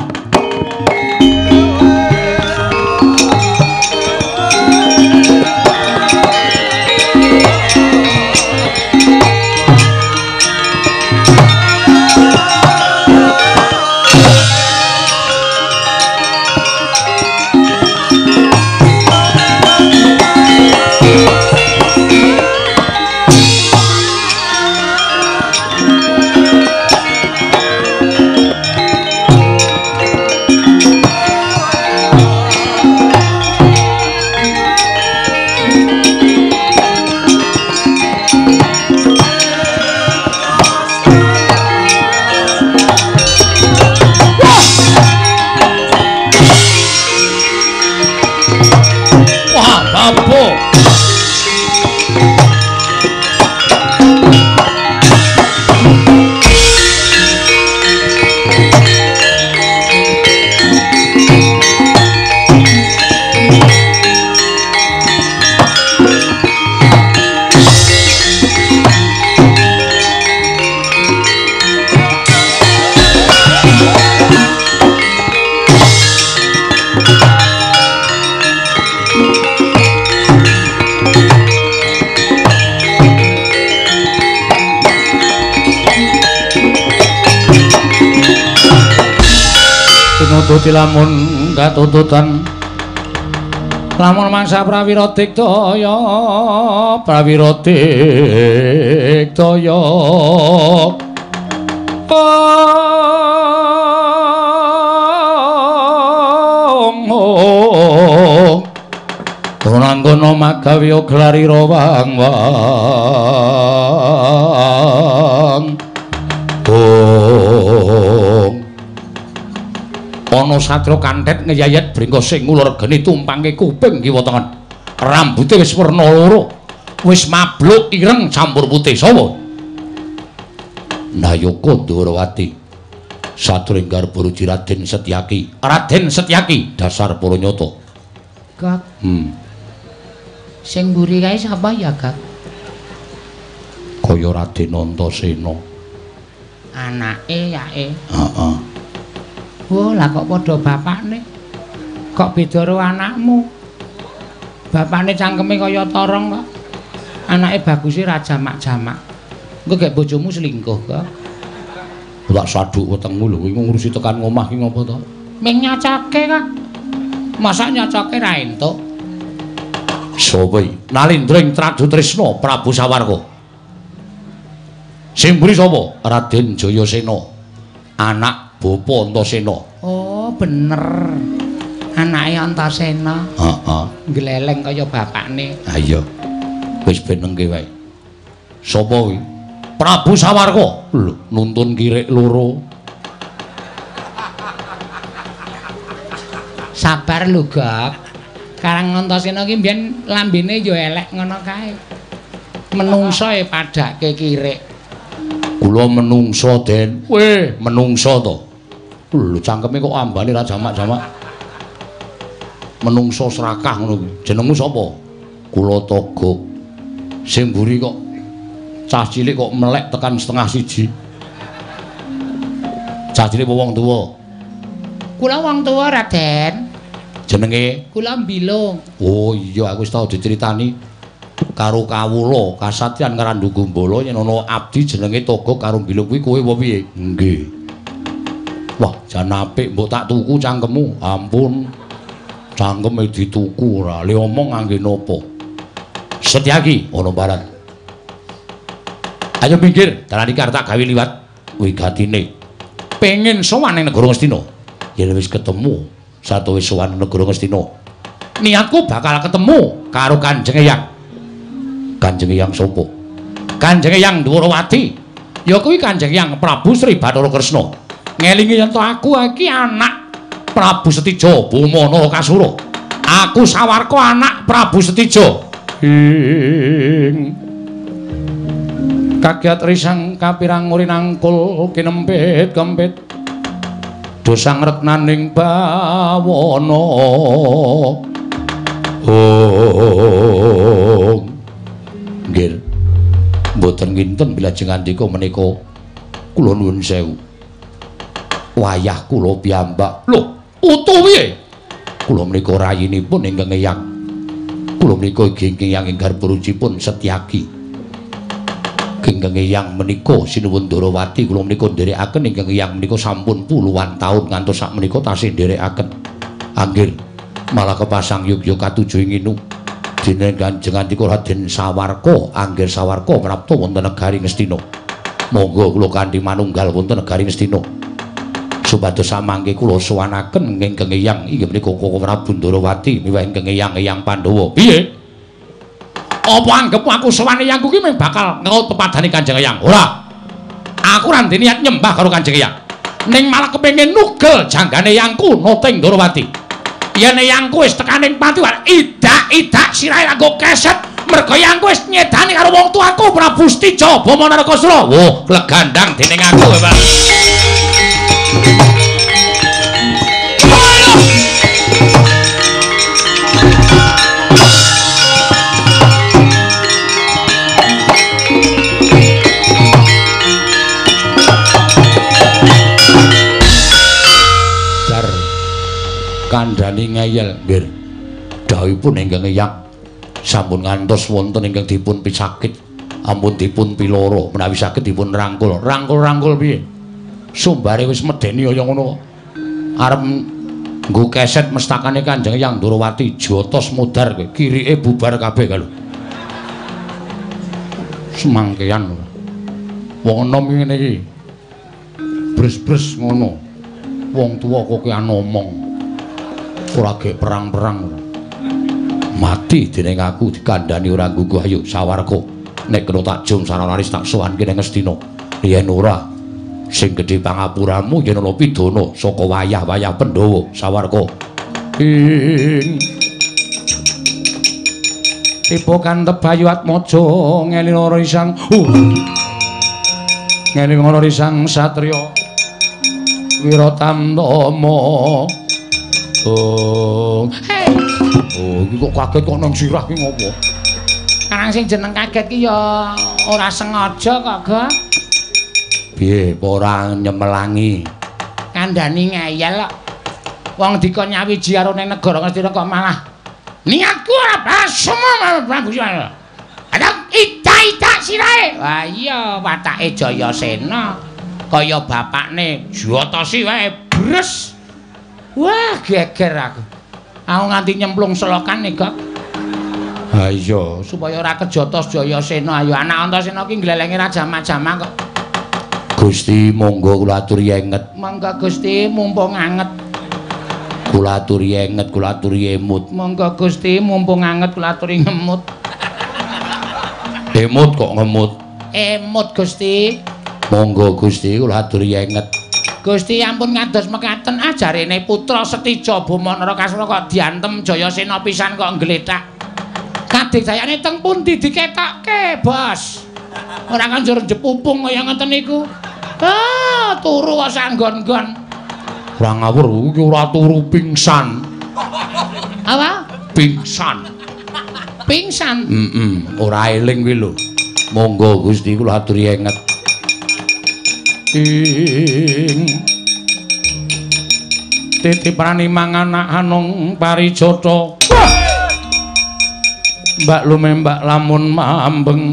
C: Tututi lamun katututan lamun mangsa prawira digdaya Ranggana magawi glarira wang ana satra kanthet ngeyayet bringka sing ngulur geni tumpangke kuping kiwa tengen. Rambute wis werna loro, wis mabluk ireng campur putih. Sapa? Nayaka Ndrawati. Satring garba ruji Raden Setyaki. Raden Setyaki dasar para nyata.
A: Gak. Sing mburi kae sapa ya, Gak?
C: Kaya Raden Antasena.
A: Anake yae.
C: Heeh.
A: Oh, lah kok padha bapakne? Kok beda karo anakmu? Bapakne cangkeme kaya torong kok. Anake baguse ra jamak-jamak. Engko gek bojomu selingkuh kok.
C: Tak saduk wetengmu lho, kowe ngurusi tekan omah ki ngopo to?
A: Ming nyacake kok. Masa nyacake ra entuk?
C: Sapa iki? Nalindring Tradu Trisna Prabu Sawarka. Sing mburi sapa? Raden Jayasena. Anak Bapa Antasena.
A: Oh, bener. Anake Antasena.
C: Heeh.
A: Gleleng kaya bapakne.
C: Ha iya. Wis benengke wae. Sapa kuwi? Prabu Sawarka. Lho, nuntun kirik loro.
A: Sabar lho, Gak. Karang Antasena ki mbiyen lambene ya elek ngono kae. Menungso e padhake kirik.
C: Kula menungso, Den. Weh, menungso to. Lho, cangkeme kok ambane ra jamak-jamak. Menungso serakah ngono kuwi. Jenengmu sapa? Kula Togok. Sing mburi kok cah cilik kok melek tekan setengah siji. Cah cilik wong tuwa.
A: Kula wong tuwa, Raden.
C: Jenenge?
A: Kula Mbilung.
C: Oh iya, aku wis tau diceritani karo kawula kasatyan Karandu Gumbala yen ana abdi jenenge Togok karo Mbilung kuwi kowe apa piye? Nggih. Wah, jan apik mbok tak tuku cangkemmu. Ampun. Cangkeme dituku ora. Le omong ngangge napa? Setyaki ana barat. Ayo pinggir, dalan iki tak gawe liwat. Wigatine pengen sowan ning negara Ngastina. Yen wis ketemu satu wis sowan negara Ngastina. Niatku bakal ketemu karo Kanjeng Eyang. Kanjeng Eyang sapa?
B: Kanjeng Hyang Dwarawati ya kuwi Kanjeng Hyang Prabu Sri Bathara Kresna ngelingi yen to aku iki anak Prabu Setija Bumana Kasura aku Sawarka anak Prabu Setija kagiat risang kapirang urinangkul kinempit kempit dosang retnaning bawana nggih mboten kinten bilajeng andika menika kula nuwun sewu wayah kula piyambak lho utuh piye kula menika rayinipun ingkang Hyang kula menika ingkang Hyang ing garbarujipun Setyaki ingkang Hyang menika sinuwun Dwarawati kula menika nderekaken ingkang Hyang menika sampun puluhan taun ngantos sak menika tasih nderekaken anggir malah kepasang yogya katujuh inginu dene Kanjeng Andika Raden Sawarka anggir Sawarka prapta wonten negari Ngastina monggo kula kanthi manunggal wonten negari Ngastina supados samangke kula suwanaken ingkang Hyang inggih menika Koko Prabu Dwarawati miwah ingkang Hyang Pandhawa piye apa anggep aku sowane Hyangku ki bakal ngaut pepadane Kanjeng Hyang ora aku ra niat nyembah karo Kanjeng Hyang ning malah kepengin nugel janggane Hyangku noting Dwarawati yen Hyangku wis tekaning pati idak sirahe kanggo keset merga Hyangku wis nyedani karo wong tuaku Prabu Setija Bumana Kasura woh legandang dening aku Pak kandhani ngeyel nggih dawuhipun ingkang Hyang sampun ngantos wonten ingkang dipun pisakit ampun dipun piloro menawi saged dipun rangkul piye sumbare wis medeni kaya ngono arep nggo keset mestakane Kanjeng Hyang Dwarawati jotos mudhar kowe kirike bubar kabeh kalau semangkean wong enom ngene iki bres-bres ngono wong tuwa kok ngomong ora gek perang-perang mati dening aku dikandhani ora ngguguh ayo Sawarka nek kena tak jum saranaris tak sowanke ning Ngastina yen ora sing gedhe pangapuramu yen ana pidana saka wayah-wayah Pandhawa Sawarka tipe kantep bayu atmaja ngelinara risang ngelinara risang satriya Wiratamtama iki kok kaget kok nang sirah ki ngopo? Karang sing jeneng kaget ki ya ora sengaja kok, Ga. Piye, ora nyemelangi. Kandhani ngeyel kok. Wong dikon nyawiji karo ning negara Ngastina kok malah niatku ora basem Prabu Sira. Ada ida sirahe. Wah iya watake Jayasena kaya bapakne Jatasi wae bres. Wah, geger aku. Aku nganti nyemplung selokane, Gak. Ha iya, supaya ora kejotos Jayasena. Ayo anak Antasena ki nglelengi Raja Majama kok. Gusti, monggo kula aturi enget. Monggo Gusti, mumpung anget. Kula aturi enget, kula aturi emut. Monggo Gusti, mumpung anget kula aturi ngemut. Emut kok ngemut? Emut Gusti. Monggo Gusti, kula aturi enget. Gusti ampun ngados mekaten ajarene putra Setija Bumana Kasura kok diantem Jayasena pisan kok nggletak. Kadigdayane teng pundi diketokke, Bos? Ora kan njur jepupung kaya ngoten niku. Ah, turu kok sanggon-gon. Ora ngawur iki ora turu pingsan. Apa? Pingsan. Pingsan? Ora eling kuwi lho. Monggo Gusti kula aturi enget. Titiprani mangan anung parijata Mbak lumembak lamun mambeng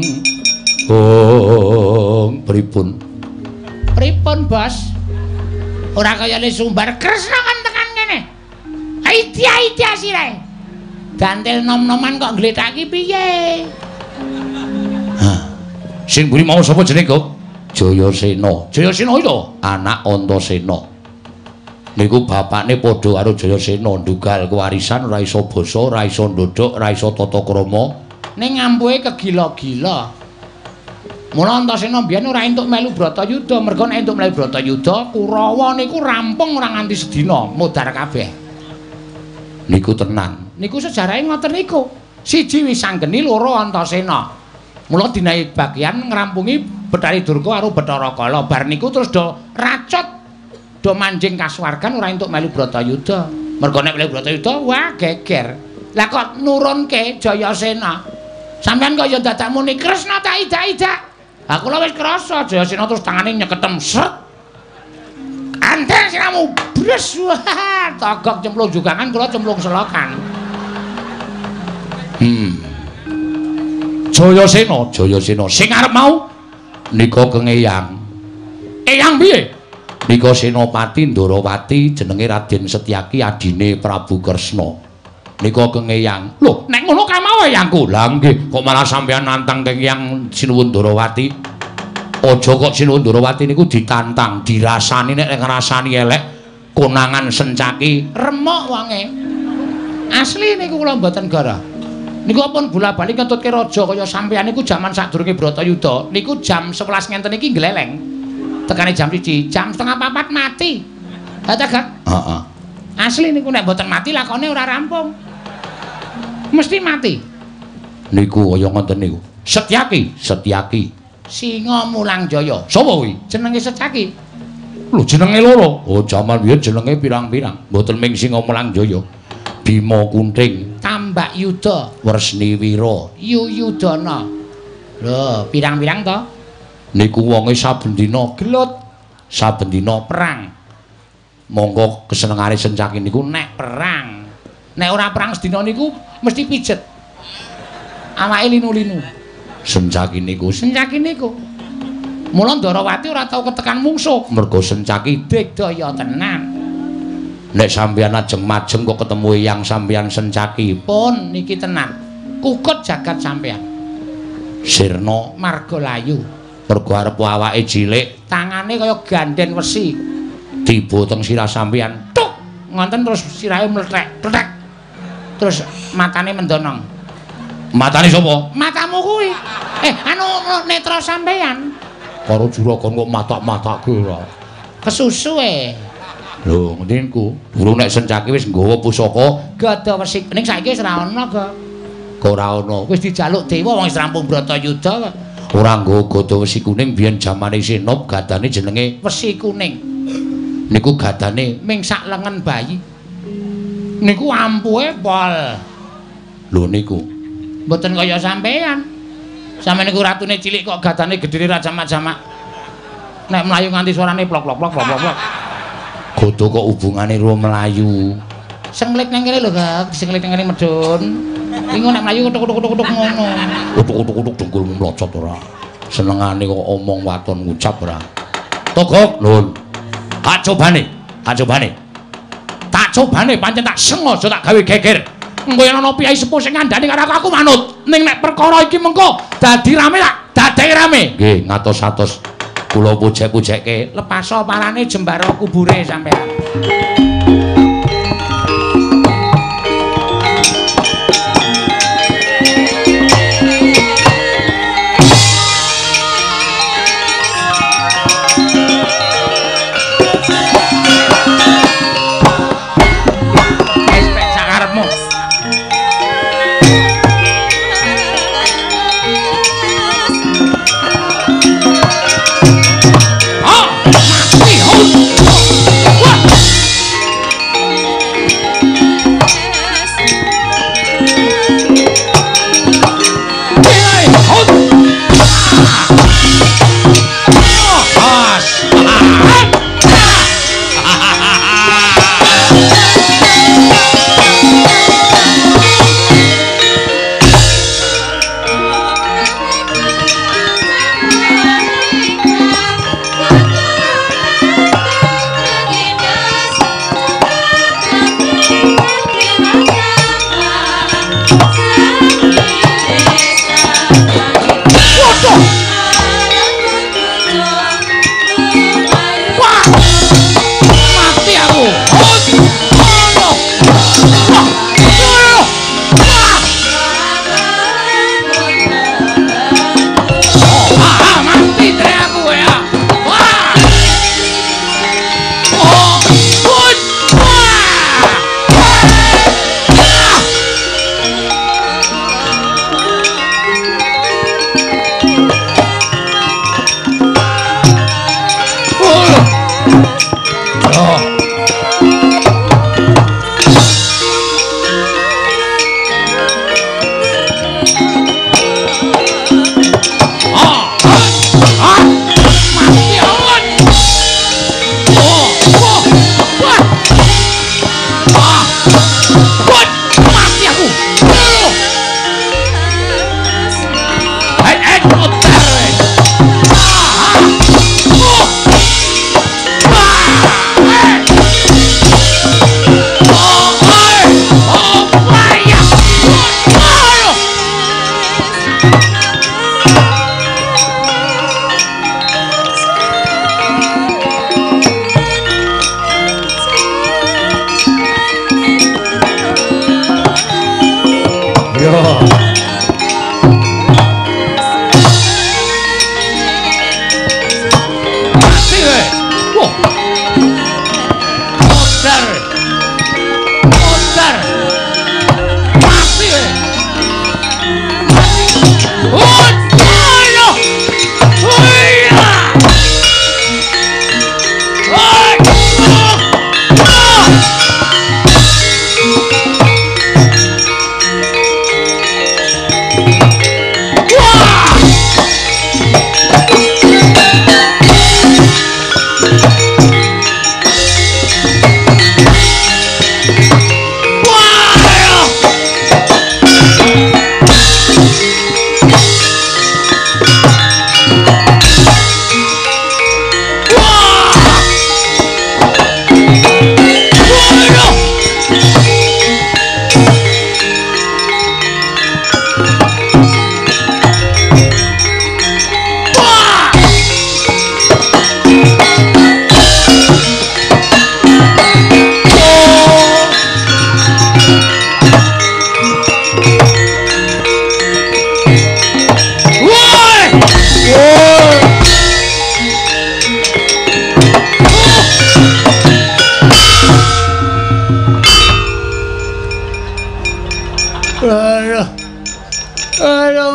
B: pripun Bos ora kaya le sumbar Kresna kan tekan kene Aitya sirahe gantel nom-noman kok ngletaki piye sing mburi mau sapa jenenge kok Jayasena. Jayasena itu anak Antasena. Niku bapakne padha karo Jayasena ndugal kewarisan ora iso basa, ora iso ndodhok, ora iso tata krama. Ning ampuhe kegila-gila.
A: Mula Antasena mbiyen ora entuk melu Bratayuda, merga nek entuk melu Bratayuda, Kurawa niku rampung ora nganti sedina, mudhar kabeh.
B: Niku tenan.
A: Niku sejarahe ngoten niku. Siji Wisanggeni, loro Antasena. Mula dinae bagian ngrampungi Bathari Durga karo Bathara Kala. Bar niku terus do racot do manjing kasuwargan ora entuk melu Bratayuda. Merga nek melu Bratayuda wah geger. Lah kok nurunke Jayasena. Sampeyan kok ya dadak muni Kresna tak idak-idak. Aku lho wis krasa Jayasena terus tangane nyeketem sret. Anteng siramu bres. Togok cemplung jugangan kula cemplung selokan. Jayasena sing arep mau nika kengeyang. Eyang piye? Nika Senopati Ndarawati jenenge Raden Setyaki adine Prabu Kresna. Nika kengeyang. Lho, nek ngono ka mau eyangku. Lah nggih, kok malah sampeyan nantang kengeyang Sinuwun Ndarawati. Aja kok Sinuwun Ndarawati niku ditantang, dirasani nek ngrasani elek konangan Sencaki remuk wonge. Asli niku kula mboten garah. Niku pun bola-bali ngentutke raja kaya sampeyan niku jaman sadurunge Bratayuda. Niku jam 11 ngenten iki gleleng. Tekane jam 1, jam setengah 4 mati. Ha ta, Gak?
B: Heeh.
A: Asli niku nek mboten mati lakone ora rampung. Mesti mati.
B: Niku kaya ngoten niku. Setyaki.
A: Singa Mulang Jaya.
B: Sapa kuwi?
A: Jenenge Setyaki.
B: Lho jenenge loro. Oh, jaman biyen jenenge pirang-pirang. Mboten ming Singa Mulang Jaya. Bima Kunting,
A: Tambak Yuda,
B: Wresni Wira,
A: Yuyudana. Lho, pirang-pirang to?
B: Niku wonge saben dina
A: Gelut,
B: saben dina
A: perang.
B: monggo kesenengane Sencaki niku
A: Nek perang. Nek ora perang sedina niku mesti pijet. Awake linu-linu.
B: Sencaki niku
A: Mula Ndarawati ora tau ketekan mungsuh.
B: mergo Sencaki
A: Digdaya tenan.
B: nek sampeyan ajeng majeng kok ketemu Eyang sampeyan Sencaki
A: Pun niki tenan. Kukut jagat sampeyan.
B: sirna
A: Margalayu.
B: mergo arep awake cilik
A: Tangane kaya gandhen wesi.
B: tiba teng sirah sampeyan
A: Tuk, ngonten terus sirahe mlethek, kletek. Terus matane mendonong.
B: matane sapa
A: Matamu kuwi. Netra sampeyan.
B: karo juragan kok matak-matake ora
A: Kesusu
B: lho ngendinku durung nek Sencaki wis nggawa pusaka
A: Gada wesi. Ning saiki wis ora ana, Ga.
B: kok ora ana
A: Wis dijaluk dewa wong wis rampung Bratayuda kok.
B: ora nggawa gada wesi kuning biyen jamane Sinop gadane jenenge
A: Wesi kuning.
B: niku gadane
A: Ming sak lengen bayi. Niku ampuhe pol.
B: lho niku
A: Mboten kaya sampean. Sampeyan niku ratune cilik kok gadane gedhe ra jamak-jamak. Nek mlayu nganti suarane plok-plok-plok plok-plok.
B: gada kok hubungane ro melayu
A: Senglik nang kene lho, Ga. Senglik nang kene medun. Iku nek mlayu kutuk-kutuk ngono.
B: kutuk-kutuk dengkulmu mlocot ora senengane kok omong waton ngucap ora togok nuwun tak cobane pancen tak sengaja tak gawe geger engko yen ana piyai sepuh sing ngandani karo aku manut ning nek perkara iki mengko dadi rame tak dadek rame nggih ngatos-atos kula pujek-pujekke
A: Lepaso parane jembara kubure sampean.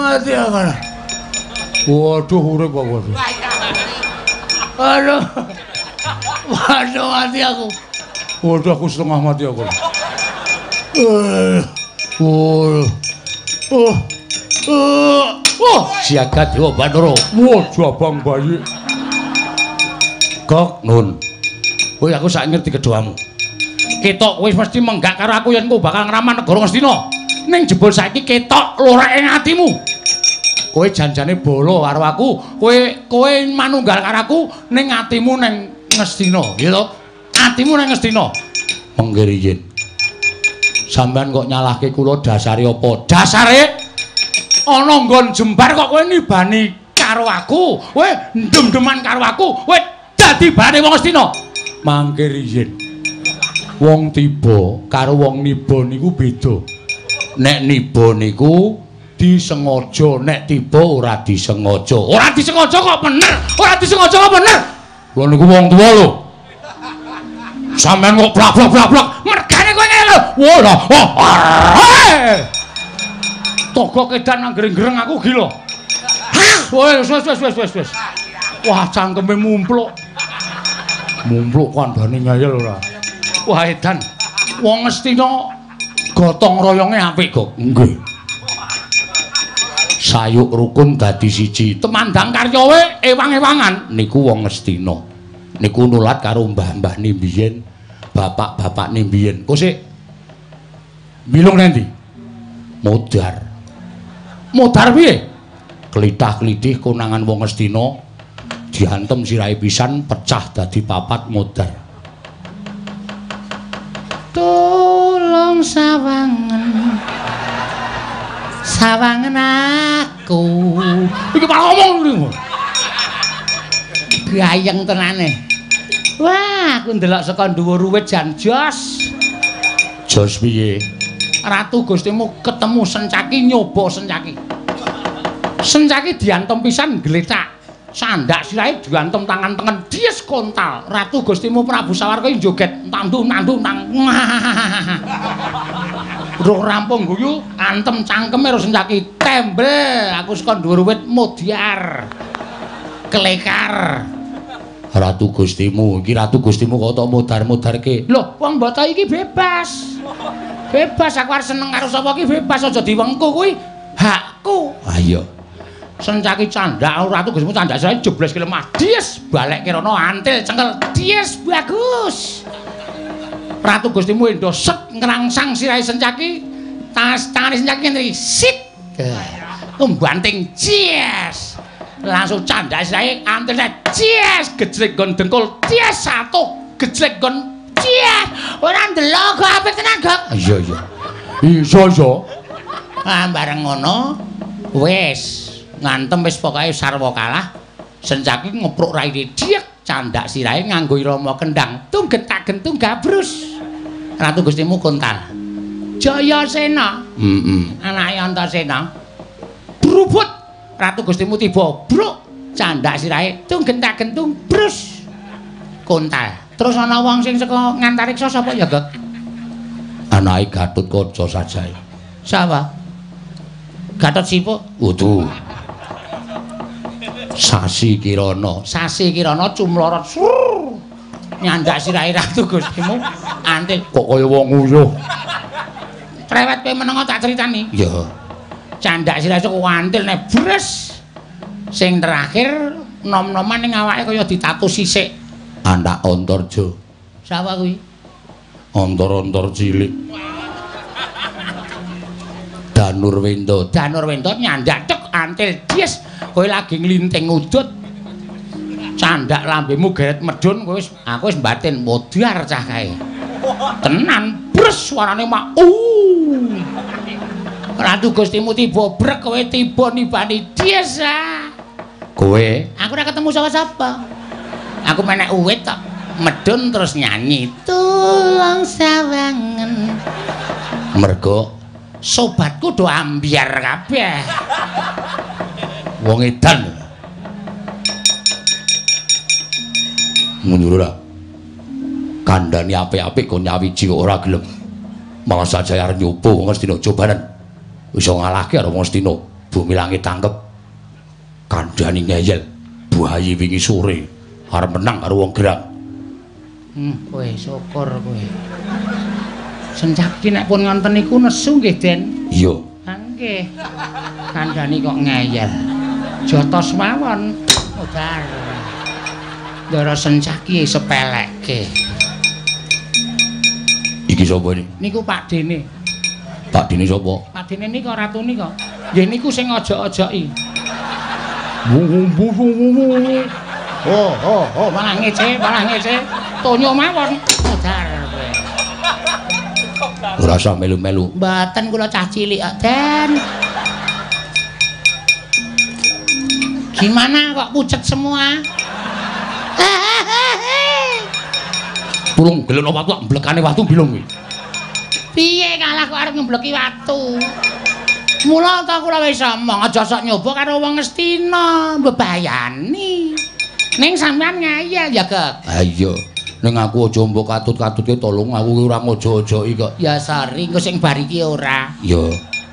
A: mati aku.
C: Waduh urip kok waduh.
A: Aduh. Waduh mati aku.
C: Waduh aku setengah mati aku.
B: Jagat Dewa Bathara.
C: Waduh abang bayi.
B: Gok Nun. Kowe aku sak ngerti kedoamu. Ketok kowe mesti menggak karo aku yen kowe bakal ngraman negara Ngastina. Ning jebul saiki ketok lorek ing atimu. Kowe janjane bolo karo aku, kowe manunggal karo aku ning atimu ning Ngastina, ya to? Atimu ning Ngastina. Mengke riyin. Sampeyan kok nyalahke kula dasare apa? Dasare ana nggon jembar kok kowe nibani karo aku. Kowe ndem-deman karo aku. Kowe dadi barane wong Ngastina.
C: Mangke riyin. Wong tiba karo wong niba niku beda.
B: Nek niba niku disengaja, nek tiba ora disengaja. Ora disengaja kok bener. Ora disengaja kok bener.
C: Lha niku wong tuwa lho.
B: Sampeyan kok blak-blak mergane kowe ngene lho.
C: Wah lah.
B: Togo kedan nang greng-greng aku gila.
C: Wes. Wah cangkeme mumpluk. Mumpluk kandhane ngayel ora.
B: Wah edan. Wong Ngastina gotong royonge apik, Gok.
C: Nggih.
B: Sayuk rukun dadi siji. Temandang karyawe ewang-ewangan niku wong Ngastina. Niku nulat karo mbah-mbah mbiyen, bapak-bapak mbiyen. Kok sik bilung nanti? Modar. Modar piye? Klitah-klitih konangan wong Ngastina diantem sirahe pisan pecah dadi papat modar. Tolong sawangen aku. Iki malah ngomong lho. Gayeng tenane. Wah, aku ndelok saka dhuwur wit jan jos. Jos piye? Ratu Gustimu ketemu Sencaki nyoba Sencaki. Sencaki diantem pisan gletak. Sandak sirahe diantem tangan tengen dies kontal. Ratu Gustimu Prabu Sawarka joget tandu nang. Durung rampung guyu, antem cangkeme karo Sencaki tembel. Aku saka dhuwur wit modiar. Kelekar. Ratu Gustimu, iki Ratu Gustimu kok tok modar-modarke. Lho, wong mbata iki bebas. Bebas aku arep seneng karo sapa iki bebas aja diwengku kuwi hakku. Ayo. Sencaki candak Ratu Gustimu candak sirahe jebles ki lemah. Dies balik rono antil cengkel. Dies bagus. Ratu Gustimu endo set ngrangsang sirahe Sencaki. Tangane Sencaki ngene iki. Sit. Membanting cies. Langsung candak sirahe antil cies gejrek gon dengkul cies satu gejrek gon cies. Ora ndelok kok apik tenan, Gok.
C: Iya. Iya.
B: Ah bareng ngono wis ngantem wis pokoke sarwa kalah. Sencaki ngepruk raine diek candak sirahe nganggo irama kendang tungget-gentung gabrus. Ratu Gustimu kontal. Jayasena. Anake Antasena. Brubut. Ratu Gustimu tiba bruk candak sirahe tungget-gentung brus. Kontal. Terus ana wong sing saka Ngantariksa sapa ya, Gek? Anake Gatotkaca sajae. Sapa? Gatot Sipuk. Wudu. Sasi Kirana. Sasi Kirana cumlorot. Nyandak sirahe Ratu Gustimu antil
C: Kok kaya wong uyuh.
B: Trewet kowe menengo tak critani.
C: Ya.
B: Candak sirahe kok antil nek bres. Sing terakhir nom-noman ning awake kaya ditatu sisik.
C: Anak Antarja.
B: Sapa kuwi?
C: Antar-antar cilik.
B: Danurwenda nyandak tek antil dies. Kowe lagi nglinting udut. Candak lambemu geret medun kowe wis aku wis batin modar cah kae. Tenan bres suarane mak. Ratu Gustimu tiba brek kowe tiba nibani dies.
C: Kowe
B: Aku ora ketemu sapa-sapa. Aku menek uwit tok. Medun terus nyanyi. Tulung sawangen. Mergo sobatku do ambyar kabeh.
C: wong edan. Ngono ora. Kandhane apik-apik kok nyawiji kok ora gelem. Malah sajaya arep nyoba wong Ngastina cobanan. Iso ngalahke karo wong Ngastina.
B: Bumi langit tangkep kandhani ngeyel buayi wingi sore arep menang karo wong gerang.
A: Kowe syukur kowe. Sencaki nek pun ngonten niku nesu nggih, Den.
B: Iya.
A: Nggih. Kandhani kok ngeyel. Jotos mawon. Udar. Ndara sencaki sepelekke.
B: Iki sapa iki?
A: Niku Pak Dene.
B: Pak Dene sapa?
A: Pak Dene nika ratu nika. Nggih niku sing ojok-ojoki. Oh, malah ngece. Tonyo mawon. Udar kowe.
B: Ora usah melu-melu.
A: Mboten kula cah cilik kok, Den. Gimana kok pucet semua?
B: Tulung gelono watu mblekane watu bilung kuwi.
A: Piye kalah kok arep ngembleki watu? Mula ta kula wis omong aja sok nyoba karo wong Ngastina, mbebayani. Ning sampean ngeyel ya, Gek.
B: Ha iya. Ning aku aja mbok katut-katutke tolong aku ora ngojo-ojoki kok.
A: Ya sorry, engko sing bar iki ora.
B: Ya.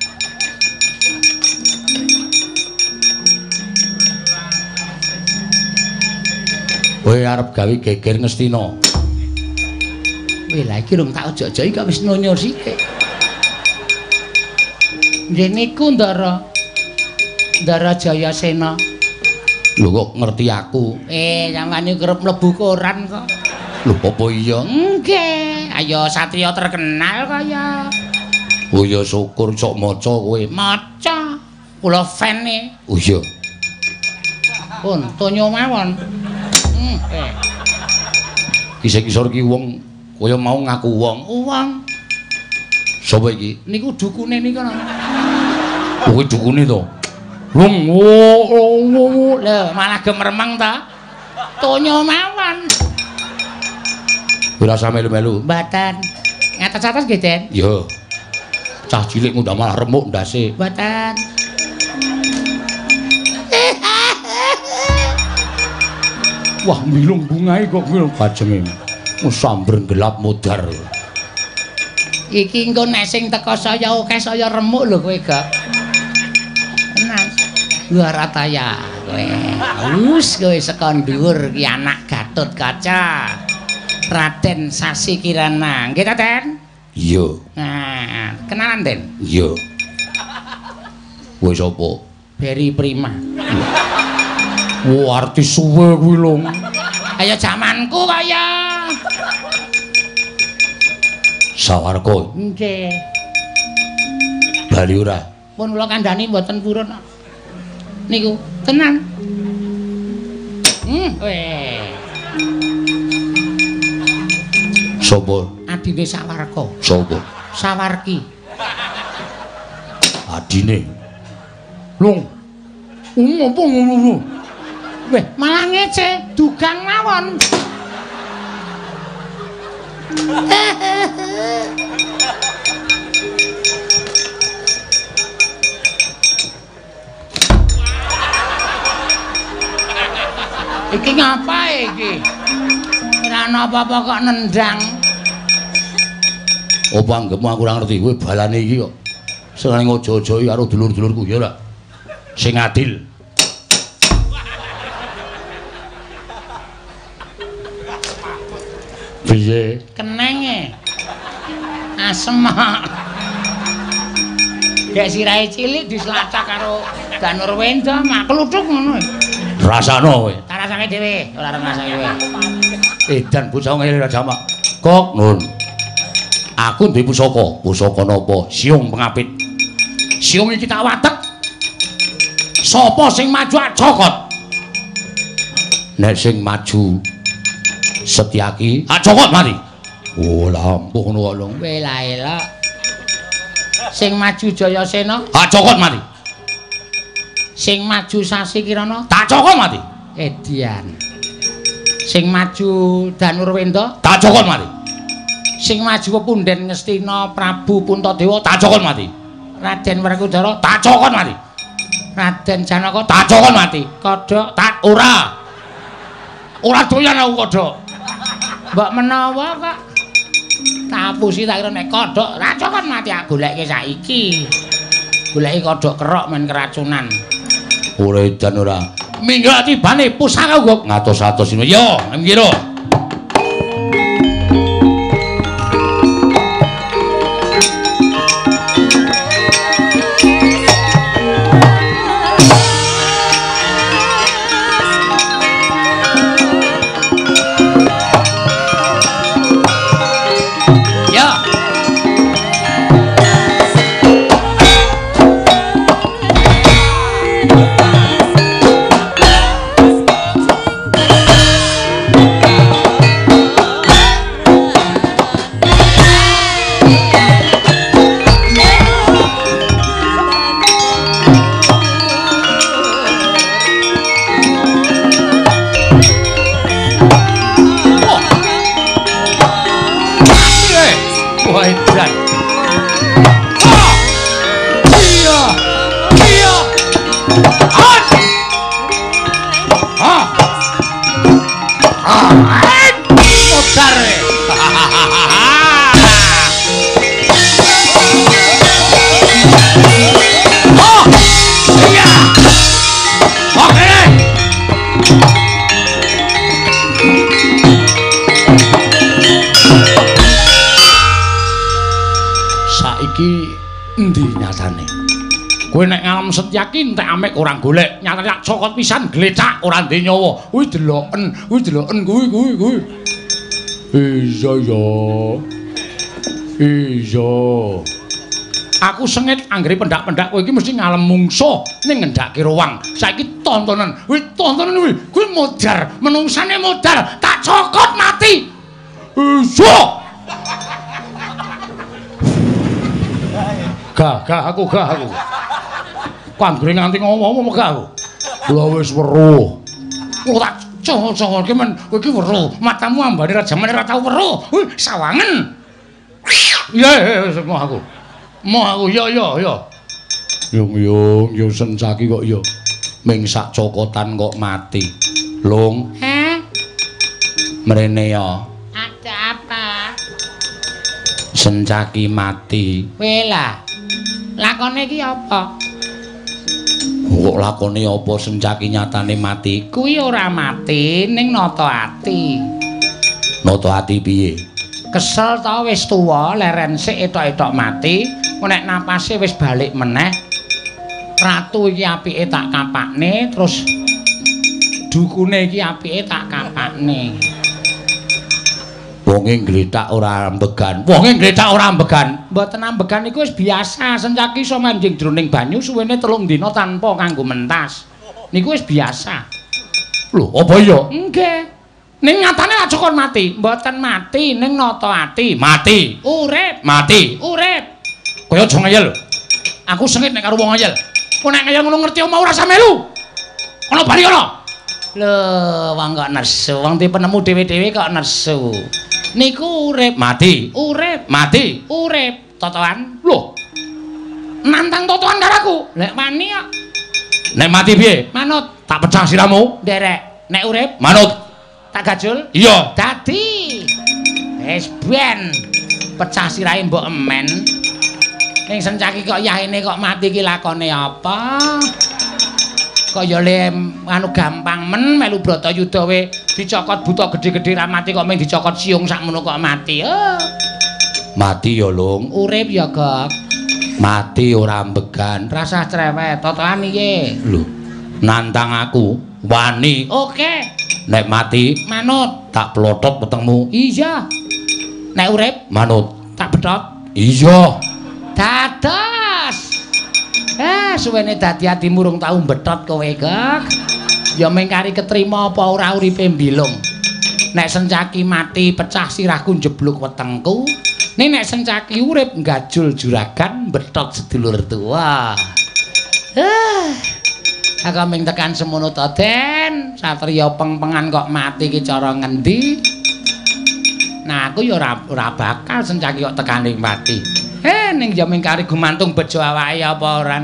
B: Kowe arep gawe geger Ngastina.
A: Weh lah iki rung tak ojo-ojoki kok wis nonyo sithik. Nggih niku Ndara Jayasena.
B: Lho kok ngerti aku?
A: Sampeyan iki kerep mlebu koran kok.
B: Lho apa iya?
A: Nggih, ayo satriya terkenal kaya.
B: Oh ya syukur sok maca kowe.
A: Maca. Kula fan-e.
B: Oh iya.
A: Pun tonyo mawon.
B: Kisah-kisah iki wong kaya mau ngaku wong.
A: Wong.
B: Sapa iki?
A: Niku dukune nika.
B: Kowe dukune to?
A: Lung. Lho, malah gemermeng ta. Tonyo mawon.
B: Ora usah melu-melu.
A: Mboten. Ngatos-atos nggih, Den?
B: Ya. Cah cilik ngundang malah remuk ndase.
A: Mboten.
B: Wah, milung bungae kok milung kajenge. Samber gelap modar.
A: Iki engko nek sing teko saya akeh saya remuk lho kowe, Gak. Tenan. Warataya kowe. Wus kowe saka dhuwur ki anak Gatot Kaca. Raden Sasi Kirana. Nggih ta, Den?
B: Iya.
A: Nah, kenalan, Den?
B: Iya. Kowe sapa?
A: Beri Prima.
B: Wah, artis suwe kuwi lho.
A: Kaya jamanku kaya.
B: Sawarga.
A: Nggih.
B: Bali ora.
A: Pun kula kandhani mboten purun. Niku tenan. Weh.
B: Sapa?
A: Adine Sawarga.
B: Sapa?
A: Sawarki.
B: Adine.
C: Lung. Apa ngono?
A: Weh, malah ngece, dugang mawon. Iki ngapa iki? Ora ana apa-apa kok nendang.
B: Apa anggepmu aku ora ngerti kowe balane iki kok. Seneng ojo-ojoki karo dulur-dulurku ya ora. Sing adil. Piye?
A: Kenenge. Asem. Gek sirahe cilik dislacak karo Danur Wenda mak kluthuk ngono.
B: Rasano kowe.
A: Tak rasake dhewe, ora rasake kowe.
B: Edan bocah ngene ra jamak. Kok nun. Aku duwe pusaka. Pusaka napa? Siung pengapit. Siung iki tak watek. Sapa sing maju acokot? Nek sing maju Setyaki acokot mati. Oh, lampuh ngono kok lho.
A: Kowe la elok. Sing maju Jayasena
B: Acokot mati.
A: sing maju Sasi Kirana
B: Tak cokot mati.
A: Edian. Sing maju Danur Wenda
B: Tak cokot mati.
A: sing maju Pepunden Ngastina Prabu Puntadewa
B: Tak cokot mati.
A: Raden Werkudara
B: Tak cokot mati.
A: Raden Janaka
B: Tak cokot mati.
A: Kodhok
B: Tak ora. Ora doyan aku kodhok.
A: mbok menawa kok tak apusi tak kira nek kodhok ra cokot mati aku golekke saiki goleki kodhok kerok men keracunan.
B: Ora edan ora. Minggat tibane pusaka uga ngatos-atos yo, ngira.
C: Kowe nek ngalem Setyaki entek amek ora golek, nyata cokot pisan glecak ora ndek nyawa. Kuwi deloken kuwi. Iya ya. Iya. Aku sengit anggere pendak-pendak kowe iki mesti ngalem mungsuh ning ngendhake ruang. Saiki tontonan. Tontonan kuwi modar, menungsane modar, tak cokot mati. Iya. Gak aku. Kanggere nganti ngomong gak aku. Lah wis weruh. Kok tak cocok men kowe iki weruh. Matamu ambane ra jamane ra tau weruh. Sawangen. Ya mau aku. Ya. Yung Setyaki kok ya. Ming sak cokotan kok mati. Lung. Mrene ya.
A: Ada apa?
C: Setyaki mati.
A: Wela. Lakone iki apa?
C: Kok lakone apa Setyaki nyatane mati?
A: Kuwi ora mati ning nata ati.
C: Nata ati piye?
A: Kesel ta wis tuwa, leren sik etok-etok mati, nek napase wis balik meneh. Ratu iki apike tak kapakne, terus dukune iki apike tak kapakne.
C: Wonge ngletak ora ambegan.
A: Mboten ambegan iku wis biasa. Setyaki iso manjing jroning banyu suwene 3 dina tanpa kanggo mentas. Niku wis biasa.
C: Lho, apa iya?
A: Nggih. Ning nyatane lak cokon mati. Mboten mati ning nata ati.
C: Mati.
A: Urip.
C: Mati.
A: Urip.
C: Kaya aja ngeyel.
A: Aku sengit nek karo wong ngeyel. Kok nek ngeyel ngono ngerti omah ora samelu. Ana bali ana. Lho, wong kok nesu. Wong di penemu dhewe-dhewe kok nesu. Niku urip.
C: Mati.
A: Urip.
C: Mati.
A: Urip. Totoan.
C: Loh.
A: Nantang totoan karo aku. Nek wani kok.
C: Nek mati piye?
A: Manut.
C: Tak pecah siramu.
A: Nderek. Nek urip.
C: Manut.
A: Tak gajul.
C: Iya.
A: Dadi. Wis ben. Pecah sirahe mbok emen. Ning Setyaki kok yahene kok mati iki lakone apa? Kaya le anu gampang men melu Bratayuda we dicokot buta gedhe-gedhe ra mati kok mung dicokot siung sakmono kok mati.
C: Mati ya, Lung.
A: Urip ya, Gok.
C: Mati ora ambegan.
A: Rasah cerewet, totoan iki.
C: Lho, nantang aku, wani.
A: Oke.
C: Nek mati,
A: manut.
C: Tak plotot wetengmu.
A: Iya. Nek urip,
C: manut.
A: Tak bedhot.
C: Iya.
A: Dados. Suwene dadi atimu urung tau mbethot kowe, Gok. Ya mung kari ketrima apa ora uripe mbilung. Nek Setyaki mati pecah sirahku njebluk wetengku. Ning nek Setyaki urip nggajul juragan mbethot sedulur tuwa. Aku mung tekan semono to, Den. Satriya peng-pengan kok mati ki cara ngendi? Nah, aku ya ora bakal Setyaki kok tekaning mati. Ning ya mung kari gumantung bejo awake apa ora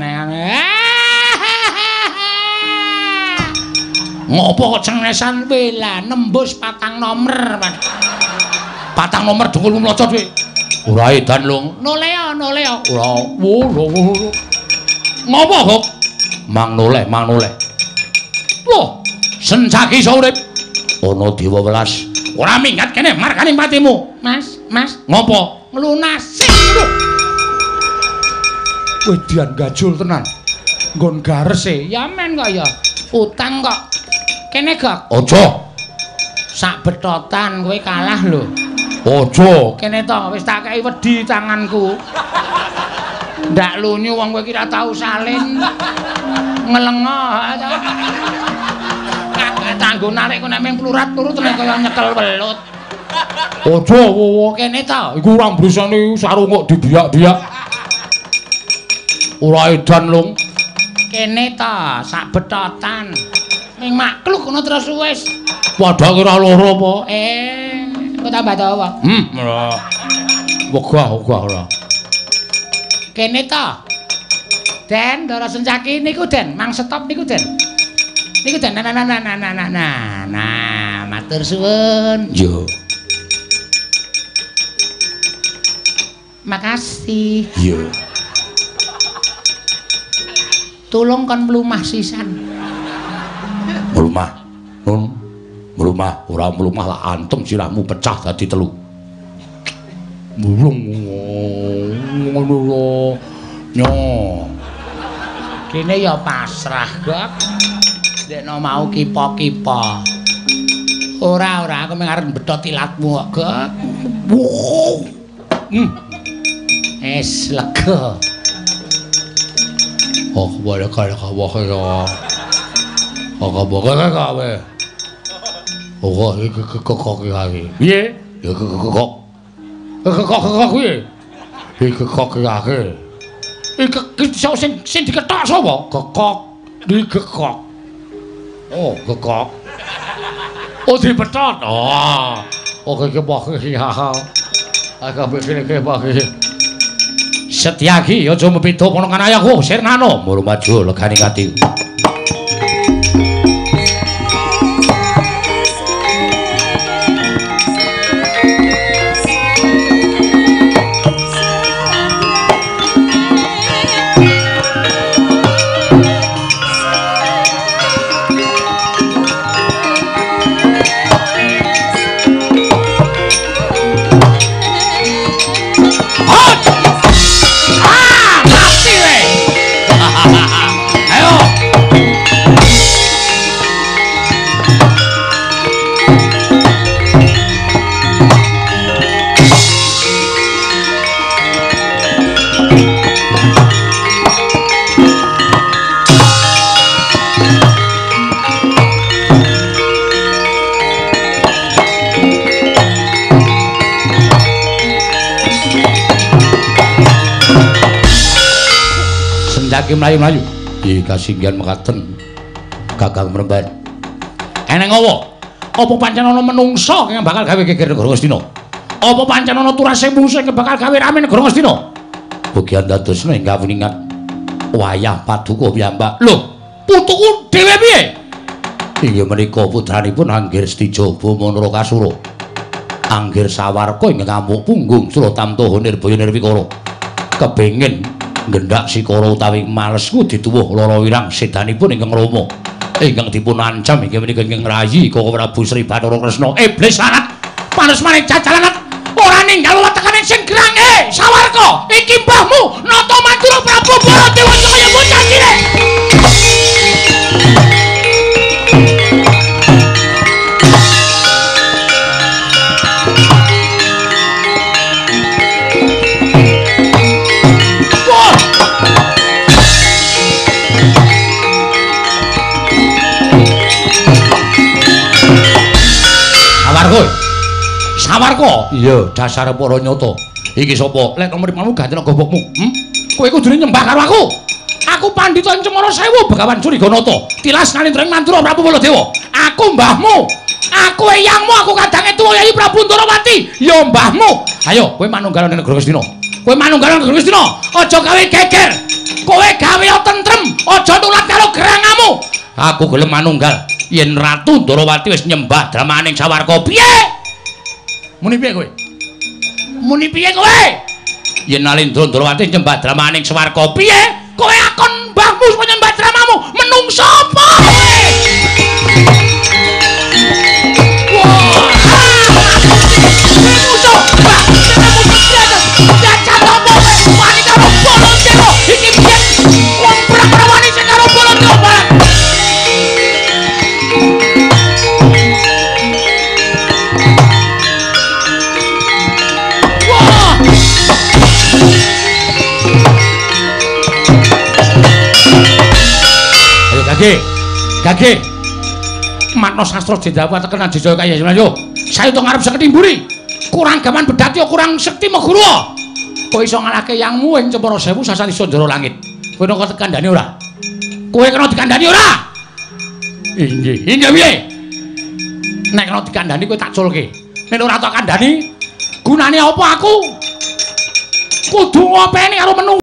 A: Ngopo kok cengesan wela nembus 4 nomor. 4 nomor dungulmu mlocot kowe.
C: Ora edan, Lung.
A: Noleo.
C: Ora. Wo.
B: Ngopo, Gok? Mang noleh. Loh, Sencaki iso urip. Ana dewa welas. Ora minggat kene margane patimu.
C: Mas.
B: Ngopo?
C: Nglunasi. Wedian gajul tenan. Nggon gares e. Ya men kok ya. Utang kok. Kene, Gok.
B: Aja.
C: Sak betotan kowe kalah lho.
B: Aja.
C: Kene to wis tak kei wedi tanganku. Ndak lunyu wong kowe ki ora tau salin. Ngelengo ta. Kanggo narik kok nek mung plurat turu tenan kaya nyekel welut.
B: Aja wowo
C: Kene to.
B: iku ora mbrisane sarung kok dibiak-biak. Ora edan lung.
C: Kene to sak betotan. Ming makluk ngono terus wis.
B: Padha kira loro apa?
C: Kok tambah dawa.
B: Ora. Wegah ora.
C: Kene to. Den, Ndara Sencaki niku Den, Mang Stop niku Den. Niku Den. Nah, matur suwun.
B: Yo.
C: Makasih.
B: Yo.
C: Tulung kon mlumah sisan.
B: Mlumah. Nun. Mlumah, ora mlumah lah antem sirahmu pecah dadi telu. Mulung ngono lho. Nyo.
C: Kene ya pasrah, Gok. Dekno mau kipo-kipo. Ora, aku mung arep betot ilatmu kok, Gok. Es lega.
B: Oh, boleh kaya kawahe ya. Kawe. Oh, iki kekok iki. Piye? Ya kekok. Kekok kuwi. Iki kekok iki. Iki sing diketok sapa? Kekok. Digekok. Oh, kekok. Oh, dipetot. Oh, iki wae ya. Agak begini ke wae. Setyaki aja mepito ponongan ayahku Sirnano mulu maju legane kati. Sencaki mlayu-mlayu. Nggih kasinggihan mekaten. Kakang Mremban. Eneng apa? Apa pancen ana menungsa kang bakal gawe geger negara Ngastina? Apa pancen ana turase musuh sing bakal gawe rame negara Ngastina? Bagian dadosna ing kawuningan wayah paduka piyambak. Lho, putuku dhewe piye? Inggih menika putranipun Anggir Stijaba Manara Kasura. Anggir Sawarka ing ngamuk punggung Suratamtaha Nirbaya Nirwikara. Kepengin nggendak sikara utawi malesku dituwuh lara wirang sedanipun ingkang Rama ingkang dipun ancam inggih menika ingkang rayi Koko Prabu Sri Bathara Kresna iblis larat panes maning jajalanat ora ninggal wetekaning sing gerange Sawarka iki mbahmu Nata Mandura Prabu Baladewa kaya bocah cilik. Sawarka. Iya, dasar para nyata. Iki sapa? Lek nomormu gantena gobokmu. Kowe kudune nyembah karo aku. Aku Pandhita Cemara Sewu Begawan Suriganata. Tilas Nalindra Mandura Prabu Baladewa. Aku mbahmu. Aku eyangmu, aku kadange tuwa Yayi Prabu Ndarawati. Ya mbahmu. Ayo, kowe manunggal ning negara Ngastina. Kowe manunggal ning negara Ngastina. Aja gawe geger. Kowe gawe tentrem. Aja nulat karo gerangamu. Aku gelem manunggal. Yen Ratu Ndarawati wis nyembah dramaning Sawarka. Piye? Muni piye kowe? Muni piye kowe? Yen Nalindra Ndarawati nyembah dramaning Sawarka, piye? Kowe akon
A: aku penyembah dramamu menungso apa Gage. Matno sastra jendawa tekenan Jaya kaya Melayu. Saya to ngarep seketi mburi. Kurang gaman bedati kurang sekti Meguru. Kok iso ngalahke yangmu ing Cempara Sewu sasani Sondara Langit. Kowe kok tekandani ora? Kowe kena dikandani ora? Inggih, inggih piye? Nek kena dikandani kowe tak culke. Nek ora tak kandani, gunane apa aku? Kudu ngopeni karo menung